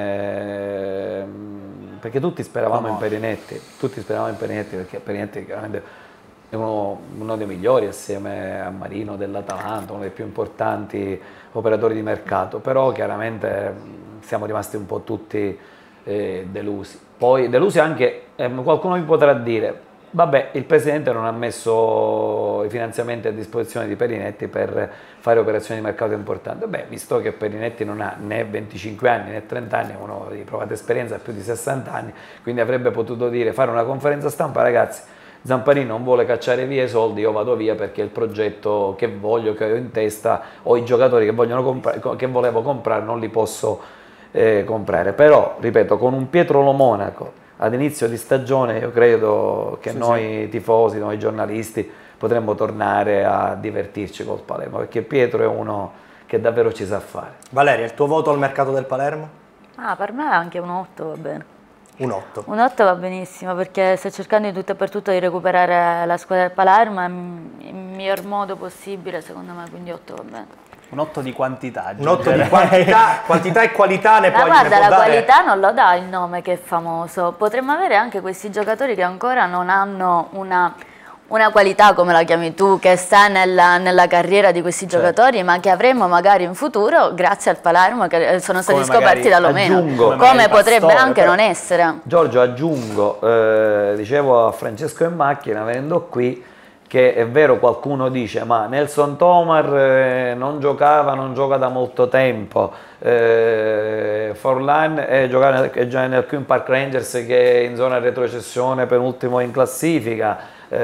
eh, perché tutti speravamo Come? in Perinetti, tutti speravamo in Perinetti, perché Perinetti chiaramente è uno, uno dei migliori assieme a Marino dell'Atalanta, uno dei più importanti operatori di mercato, però chiaramente siamo rimasti un po' tutti eh, delusi. Poi delusi anche, eh, qualcuno mi potrà dire, vabbè, il Presidente non ha messo i finanziamenti a disposizione di Perinetti per fare operazioni di mercato importanti. Beh, visto che Perinetti non ha né venticinque anni né trenta anni, è uno di provata esperienza, ha più di sessanta anni, quindi avrebbe potuto dire, fare una conferenza stampa, ragazzi, Zamparini non vuole cacciare via i soldi, io vado via perché il progetto che voglio, che ho in testa, o i giocatori che, vogliono comprare, che volevo comprare non li posso eh, comprare. Però, ripeto, con un Pietro Lo Monaco ad inizio di stagione io credo che sì, noi sì. tifosi, noi giornalisti potremmo tornare a divertirci col Palermo, perché Pietro è uno che davvero ci sa fare. Valeria, il tuo voto al mercato del Palermo? Ah, per me anche un otto va bene. Un otto? Un otto va benissimo, perché sta cercando di tutto e per tutto di recuperare la squadra del Palermo il miglior modo possibile, secondo me, quindi otto va bene. Un otto di quantità. Un otto di quantità, quantità e qualità ne Ma puoi guarda, ne la dare... qualità non lo dà il nome che è famoso. Potremmo avere anche questi giocatori che ancora non hanno una, una qualità, come la chiami tu, che sta nella, nella carriera di questi certo. giocatori, ma che avremo magari in futuro grazie al Palermo, che sono stati come scoperti da Lomeno. Aggiungo, come come potrebbe Pastore, anche però, non essere. Giorgio, aggiungo, eh, dicevo a Francesco in macchina, venendo qui, che è vero, qualcuno dice ma Nelson Tomar eh, non giocava, non gioca da molto tempo, eh, Forlan è giocare nel Queen Park Rangers che è in zona retrocessione, penultimo in classifica,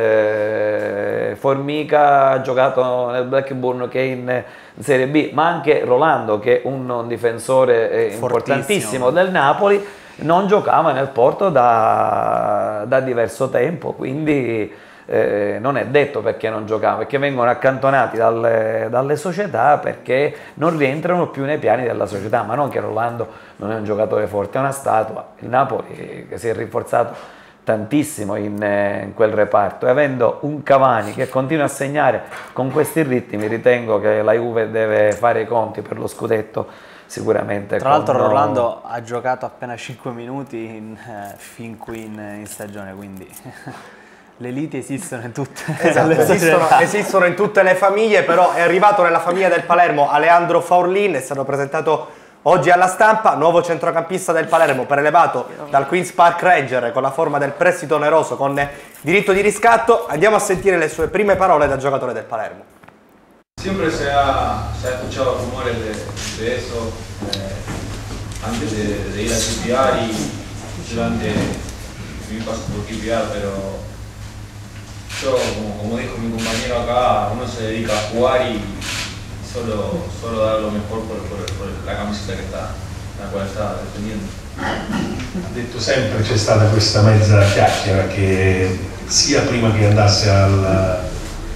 eh, Formica ha giocato nel Blackburn che è in Serie B, ma anche Rolando che è un, un difensore eh, importantissimo del Napoli non giocava nel Porto da, da diverso tempo, quindi Eh, non è detto perché non giocava, perché vengono accantonati dalle, dalle società perché non rientrano più nei piani della società, ma non che Rolando non è un giocatore forte, è una statua. Il Napoli che si è rinforzato tantissimo in, in quel reparto, e avendo un Cavani che continua a segnare con questi ritmi, ritengo che la Juve deve fare i conti per lo scudetto sicuramente. Tra l'altro con... Rolando ha giocato appena cinque minuti in, eh, fin qui in, in stagione, quindi le liti esistono in tutte esatto, le esistono, esistono in tutte le famiglie, però è arrivato nella famiglia del Palermo Aleandro Forlin, è stato presentato oggi alla stampa, nuovo centrocampista del Palermo, prelevato dal Queen's Park Ranger con la forma del prestito oneroso con diritto di riscatto. Andiamo a sentire le sue prime parole da giocatore del Palermo. Siempre se ha, se ha escuchado rumores de, de eso eh, antes de, de ir a Q P R y durante mi paso por Q P R, pero yo, como, como dijo mi compañero acá, uno se dedica a jugar y solo, solo dar lo mejor por, por, por la camiseta che sta, la quale sta difendendo. Ha detto sempre, c'è stata questa mezza chiacchiera che sia prima che andasse al,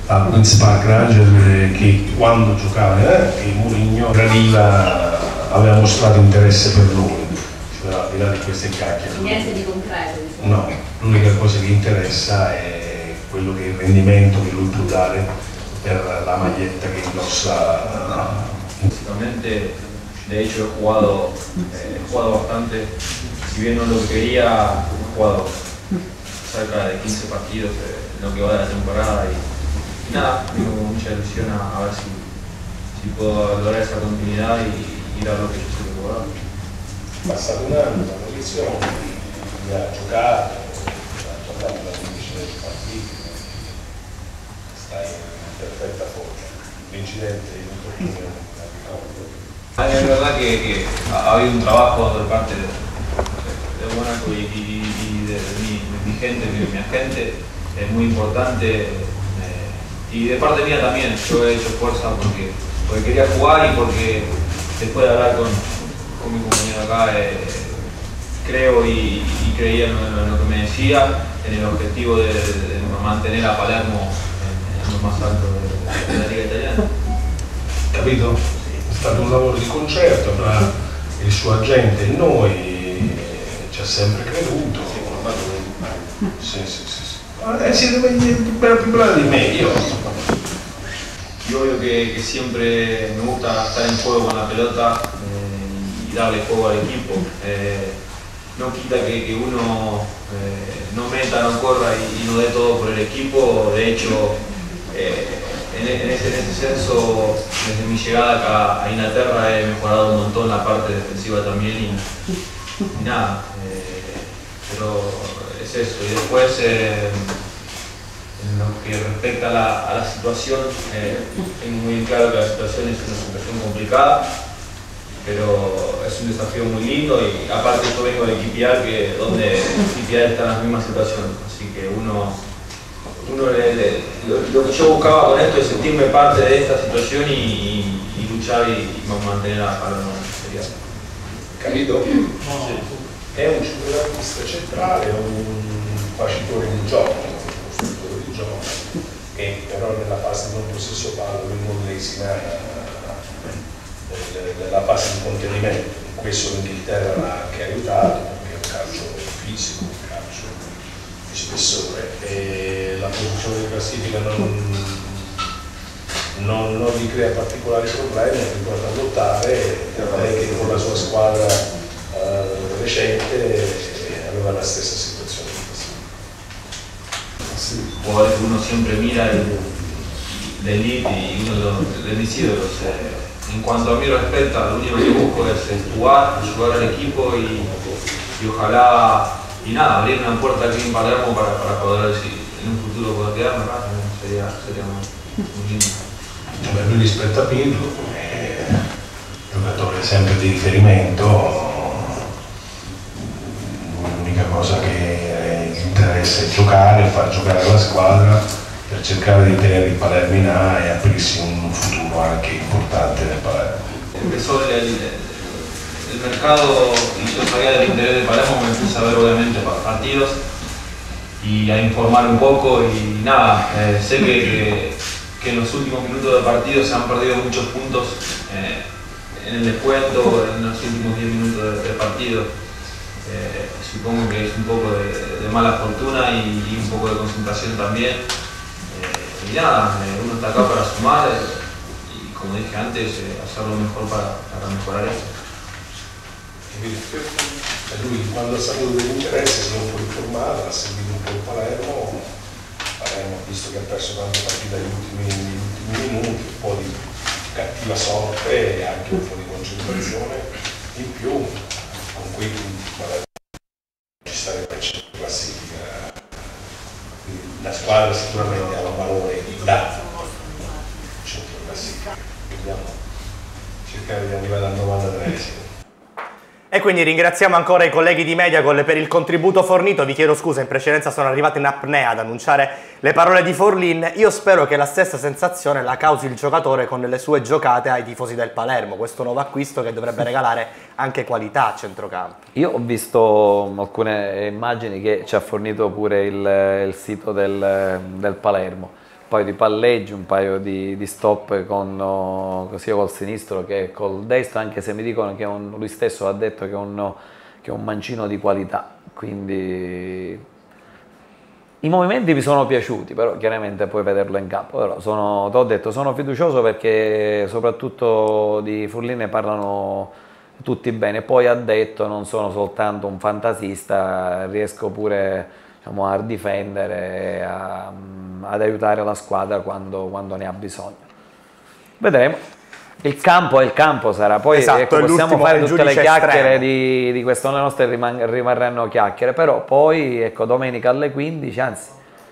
al Queen's Park Rangers, che quando giocava eh, Mourinho Graniva aveva mostrato interesse per lui, cioè, al di là di queste chiacchiere. Niente di concreto. No, l'unica cosa che interessa è quello che è il rendimento che lui può dare per la maglietta que indossa. Básicamente, de hecho he jugado, eh, he jugado bastante, si bien no lo quería, he jugado cerca de quince partidos en lo que va de la temporada y, y nada, tengo mucha ilusión a, a ver si, si puedo lograr esa continuidad y, y dar lo que yo sé que puedo dar. Passato un anno, una posizione, ha giocato, ha giocato la quindici partite, stai in perfetta forma. L'incidente di infortunio la ricordo. Es verdad que, que ha habido un trabajo por parte de, de Mónaco y, y, y de, de, mi, de mi gente, de mi agente, es muy importante. Eh, y de parte mía también, yo he hecho fuerza porque, porque quería jugar y porque después de hablar con, con mi compañero acá, eh, creo y, y creía en lo, en lo que me decía, en el objetivo de, de, de mantener a Palermo en, en lo más alto de, de la Liga Italiana. Capito? È stato un lavoro di concerto tra il suo agente e noi, ci ha sempre creduto. Sì, sì, sì. sì. Eh, siete più bravi di me, io. Y obvio que, que siempre me gusta estar en juego con la pelota eh, y darle juego al equipo. Eh, no quita que, que uno eh, no meta, no corra y, y no dé todo por el equipo. De hecho, eh, en, en, ese, en ese senso, desde mi llegada acá a Inglaterra he mejorado un montón la parte defensiva también y, y nada, eh, pero es eso. Y después, eh, en lo que respecta a la, a la situación, eh, tengo muy claro que la situación es una situación complicada, pero es un desafío muy lindo y aparte yo vengo de Equipiar, que donde Equipiar está en la misma situación, así que uno, uno le, le, lo, lo que yo buscaba con esto es sentirme parte de esta situación y, y, y luchar y, y mantener a Palermo sería. Capito? Sì. È un centrocampista centrale, è un facitore di gioco. Di gioco che però nella fase di non possesso palla lui non lesina nella fase di contenimento. In questo l'Inghilterra l'ha anche aiutato perché è un calcio fisico, un calcio di spessore e la posizione di classifica non, non, non gli crea particolari problemi, ricorda a lottare, direi che con la sua squadra eh, recente aveva la stessa situazione. Jugadores que uno siempre mira de, de elite y uno de mis ídolos. Eh, en cuanto a mí respecta, lo único que busco es jugar, ayudar al equipo y, y ojalá, y nada, abrir una puerta aquí en Palermo para, para poder, si en un futuro poder quedarme acá, sería, sería muy, muy lindo. Beh, lui rispetto a Pirlo, è un giocatore sempre di riferimento, l'unica cosa che gli interessa è giocare, far giocare la squadra per cercare di tenere il Palermo in A e aprirsi un futuro anche importante nel Palermo. Empezó el, el, el mercado y yo sabía del interés de Palermo, me puse a ver obviamente partidos y a informar un poco y nada, eh, sé que, que, que en los últimos minutos del partido se han perdido muchos puntos eh, en el descuento, en los últimos diez minutos del de partido. Eh, supongo que es un poco de, de mala fortuna y, y un poco de concentración también. Eh, y nada, eh, uno está acá para sumar eh, y como dije antes, eh, hacer lo mejor para, para mejorar esto. Lui quando ha saputo dell'interesse si è un po' informato, ha seguito un po' il Palermo, Palermo ha visto che ha perso tante partite negli ultimi, negli ultimi minuti, un po' di cattiva sorte e anche un po' di concentrazione in più, con cui Palermo ci sarebbe in classifica. Quindi la squadra sicuramente ha un valore da centro classifica, dobbiamo cercare di arrivare al novantatreesimo. E quindi ringraziamo ancora i colleghi di Mediacol per il contributo fornito. Vi chiedo scusa, in precedenza sono arrivato in apnea ad annunciare le parole di Forlin. Io spero che la stessa sensazione la causi il giocatore con le sue giocate ai tifosi del Palermo, questo nuovo acquisto che dovrebbe regalare anche qualità a centrocampo. Io ho visto alcune immagini che ci ha fornito pure il, il sito del, del Palermo. paio di palleggi, un paio di, di stop con, sia col sinistro che col destro, anche se mi dicono che un, lui stesso ha detto che è un, che è un mancino di qualità, quindi i movimenti mi sono piaciuti, però chiaramente puoi vederlo in campo. Però sono, t'ho detto, sono fiducioso perché soprattutto di Furlì ne parlano tutti bene, poi ha detto non sono soltanto un fantasista, riesco pure, diciamo, a difendere, a, ad aiutare la squadra quando, quando ne ha bisogno. Vedremo. Il campo è il campo, sarà. Poi esatto, ecco, possiamo fare tutte le chiacchiere di, di questo, le nostre rimarranno chiacchiere, però poi ecco, domenica alle quindici, anzi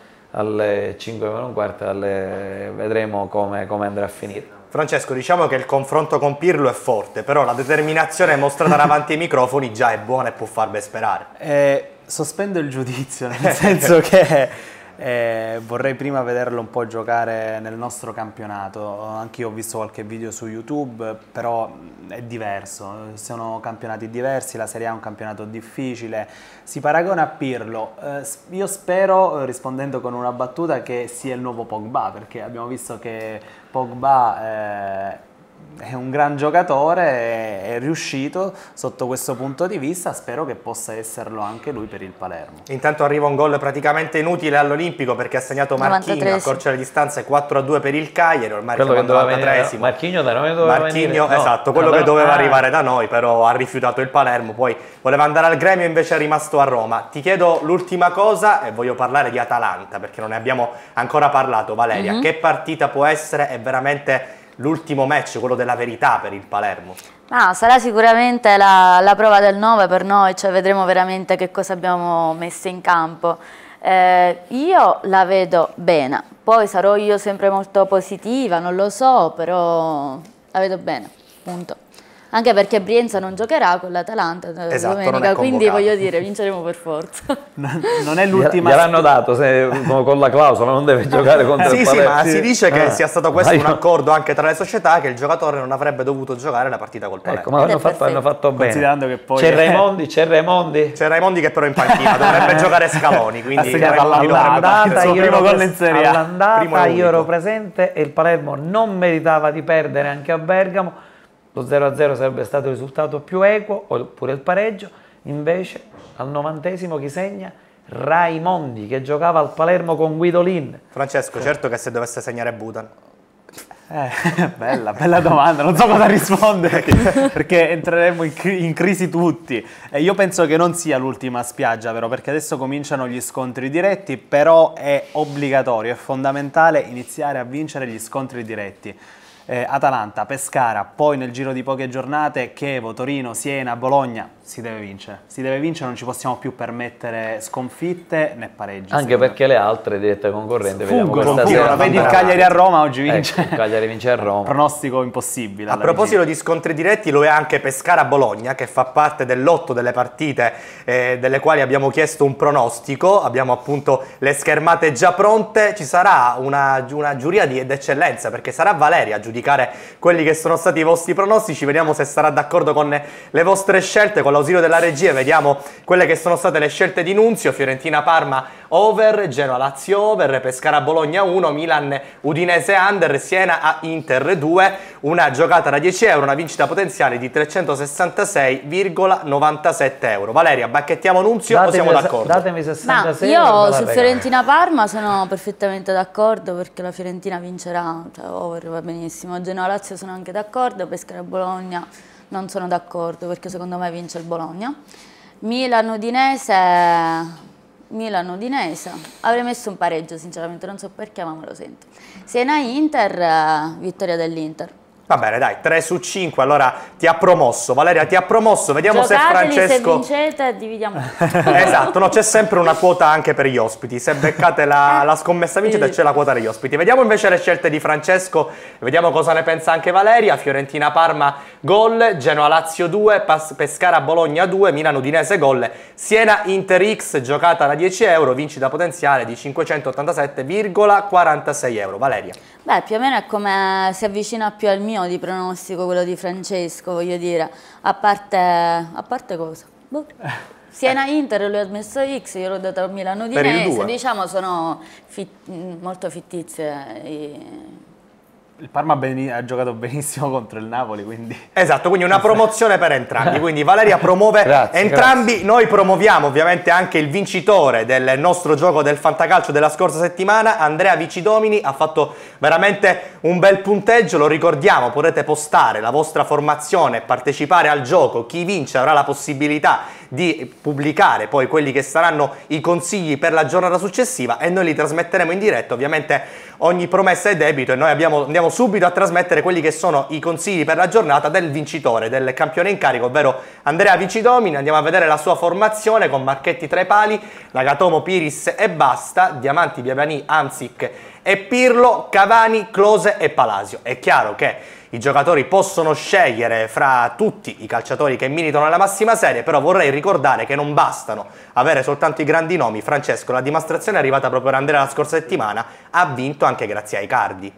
alle cinque meno un quarto, alle, vedremo come, come andrà a finire. Francesco, diciamo che il confronto con Pirlo è forte, però la determinazione mostrata davanti ai microfoni già è buona e può far ben sperare. Eh, sospendo il giudizio, nel senso che eh, vorrei prima vederlo un po' giocare nel nostro campionato. Anch'io ho visto qualche video su YouTube, però è diverso, sono campionati diversi, la Serie A è un campionato difficile, si paragona a Pirlo. Eh, io spero, rispondendo con una battuta, che sia il nuovo Pogba, perché abbiamo visto che Pogba eh, è un gran giocatore, è riuscito sotto questo punto di vista, spero che possa esserlo anche lui per il Palermo. Intanto arriva un gol praticamente inutile all'Olimpico perché ha segnato Marchigno, accorcia le distanze quattro a due per il Cagliari, ormai quello che doveva venire, Marchigno da noi doveva Marchigno, venire, no, esatto, quello no, che doveva ah. arrivare da noi, però ha rifiutato il Palermo, poi voleva andare al Gremio, invece è rimasto a Roma. Ti chiedo l'ultima cosa e voglio parlare di Atalanta perché non ne abbiamo ancora parlato. Valeria, mm-hmm. che partita può essere? È veramente l'ultimo match, quello della verità per il Palermo? Ah, sarà sicuramente la, la prova del nove per noi, cioè vedremo veramente che cosa abbiamo messo in campo. Eh, io la vedo bene, poi sarò io sempre molto positiva, non lo so, però la vedo bene, punto. Anche perché Brienza non giocherà con l'Atalanta esatto, domenica, quindi voglio dire, vinceremo per forza. Non è l'ultima. Gliel'hanno dato se, con la clausola, non deve giocare contro sì, il Palermo. Palermo. Sì, ma si dice che ah, sia stato questo un io... accordo anche tra le società, che il giocatore non avrebbe dovuto giocare la partita col Palermo. Ecco, ma hanno fatto, hanno fatto bene. Considerando che poi c'è Raimondi, c'è Raimondi. C'è Raimondi che però è in panchina, dovrebbe giocare Scaloni, quindi all'andata io, primo gol in Serie A. All'andata io ero presente e il Palermo non meritava di perdere anche a Bergamo. Lo zero a zero sarebbe stato il risultato più equo, oppure il pareggio. Invece al novantesimo chi segna? Raimondi, che giocava al Palermo con Guidolin. Francesco, certo che se dovesse segnare Budan. Eh, bella, bella domanda, non so cosa rispondere perché entreremo in, cri in crisi tutti. E io penso che non sia l'ultima spiaggia, però, perché adesso cominciano gli scontri diretti, però è obbligatorio, è fondamentale iniziare a vincere gli scontri diretti. Eh, Atalanta, Pescara, poi nel giro di poche giornate Chievo, Torino, Siena, Bologna, si deve vincere, si deve vincere, non ci possiamo più permettere sconfitte né pareggi. Anche perché me. le altre dirette concorrenti fuggono, fuggono. Vedi il Cagliari a Roma oggi vince. Ecco, il Cagliari vince a Roma. Pronostico impossibile. A proposito di scontri diretti, lo è anche Pescara-Bologna, che fa parte del lotto delle partite eh, delle quali abbiamo chiesto un pronostico. Abbiamo appunto le schermate già pronte, ci sarà una, una giuria di eccellenza perché sarà Valeria a giudicare quelli che sono stati i vostri pronostici. Vediamo se sarà d'accordo con le vostre scelte, con l'ausilio della regia. Vediamo quelle che sono state le scelte di Nunzio: Fiorentina-Parma over, Genoa-Lazio over, Pescara-Bologna uno, Milan-Udinese under, Siena a Inter due, una giocata da dieci euro, una vincita potenziale di trecentosessantasei virgola novantasette euro. Valeria, bacchettiamo Nunzio datemi o siamo d'accordo? Datemi sessantasei. Ma io su Fiorentina-Parma sono perfettamente d'accordo perché la Fiorentina vincerà, cioè over va benissimo. Genoa-Lazio sono anche d'accordo, Pescara-Bologna non sono d'accordo perché secondo me vince il Bologna. Milan-Udinese... Milan-Udinese, avrei messo un pareggio sinceramente, non so perché ma me lo sento. Siena-Inter, vittoria dell'Inter. Va bene, dai, tre su cinque, allora ti ha promosso. Valeria ti ha promosso, vediamo Giocateli, se Francesco... se vincete dividiamo. Esatto, no, c'è sempre una quota anche per gli ospiti, se beccate la, la scommessa vincete c'è la quota degli ospiti. Vediamo invece le scelte di Francesco, vediamo cosa ne pensa anche Valeria. Fiorentina-Parma gol, Genoa-Lazio due, Pescara-Bologna due, Milan-Udinese gol, Siena-Inter X, giocata da dieci euro, vincita potenziale di cinquecentottantasette virgola quarantasei euro. Valeria. Beh, più o meno è come si avvicina più al mio di pronostico quello di Francesco, voglio dire, a parte, a parte cosa? Boh. Siena-Inter lui ha messo X, io l'ho dato al Milano Udinese, diciamo sono fit molto fittizie. I... Il Parma ha giocato benissimo contro il Napoli, quindi... Esatto, quindi una promozione per entrambi. Quindi Valeria promuove grazie, entrambi. Grazie. Noi promuoviamo ovviamente anche il vincitore del nostro gioco del fantacalcio della scorsa settimana, Andrea Vicidomini. Ha fatto veramente un bel punteggio, lo ricordiamo, potete postare la vostra formazione, partecipare al gioco. Chi vince avrà la possibilità di pubblicare poi quelli che saranno i consigli per la giornata successiva e noi li trasmetteremo in diretta. Ovviamente ogni promessa è debito e noi abbiamo, andiamo subito a trasmettere quelli che sono i consigli per la giornata del vincitore, del campione in carico, ovvero Andrea Vicidomini. Andiamo a vedere la sua formazione con Marchetti tra i pali, Nagatomo, Piris e Basta, Diamanti, Biabani, Hamsik e Pirlo, Cavani, Klose e Palacio. È chiaro che i giocatori possono scegliere fra tutti i calciatori che militano nella massima serie, però vorrei ricordare che non bastano avere soltanto i grandi nomi. Francesco, la dimostrazione è arrivata proprio da Andrea la scorsa settimana, ha vinto anche grazie ai Cardi.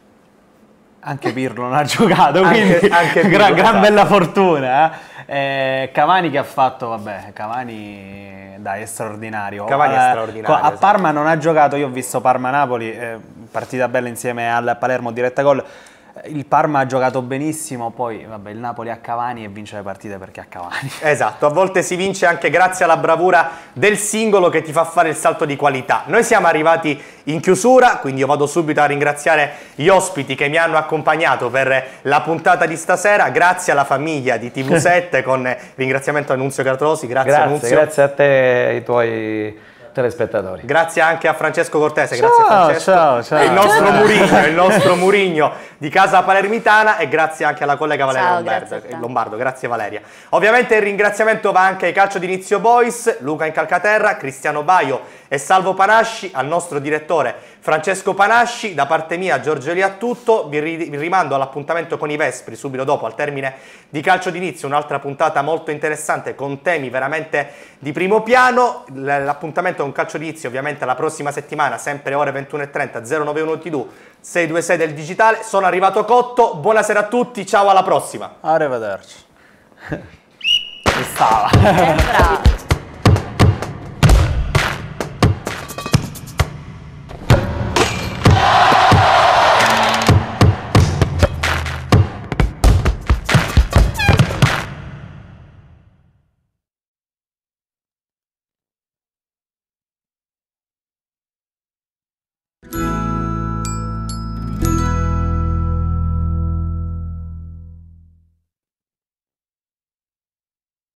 Anche Pirlo non ha giocato, quindi anche, anche Pirlo, gran, gran esatto. bella fortuna. Eh? Eh, Cavani che ha fatto, vabbè, Cavani dai, è straordinario. Cavani è straordinario. Eh, a Parma non ha giocato, io ho visto Parma-Napoli, eh, partita bella insieme al Palermo, diretta gol. Il Parma ha giocato benissimo, poi vabbè, il Napoli ha Cavani e vince le partite perché ha Cavani. Esatto, a volte si vince anche grazie alla bravura del singolo che ti fa fare il salto di qualità. Noi siamo arrivati in chiusura, quindi io vado subito a ringraziare gli ospiti che mi hanno accompagnato per la puntata di stasera. Grazie alla famiglia di T V sette con ringraziamento a Nunzio Cartolosi, grazie, grazie Nunzio. Grazie a te e ai tuoi telespettatori. Grazie anche a Francesco Cortese, ciao, grazie Francesco. Ciao, ciao. Il nostro Murigno, il nostro Murigno di casa palermitana, e grazie anche alla collega Valeria ciao, Lombardo, grazie Lombardo, grazie Valeria. Ovviamente il ringraziamento va anche ai Calcio d'Inizio Boys, Luca Incalcaterra, Cristiano Baio e Salvo Panasci, al nostro direttore Francesco Panasci. Da parte mia Giorgio Elia tutto, vi, ri vi rimando all'appuntamento con i Vespri subito dopo, al termine di Calcio d'Inizio, un'altra puntata molto interessante con temi veramente di primo piano. L'appuntamento con Calcio d'Inizio ovviamente la prossima settimana, sempre ore ventuno e trenta, zero nove uno T V, sei due sei del digitale. Sono arrivato cotto, buonasera a tutti, ciao, alla prossima. Arrivederci. Ci stava.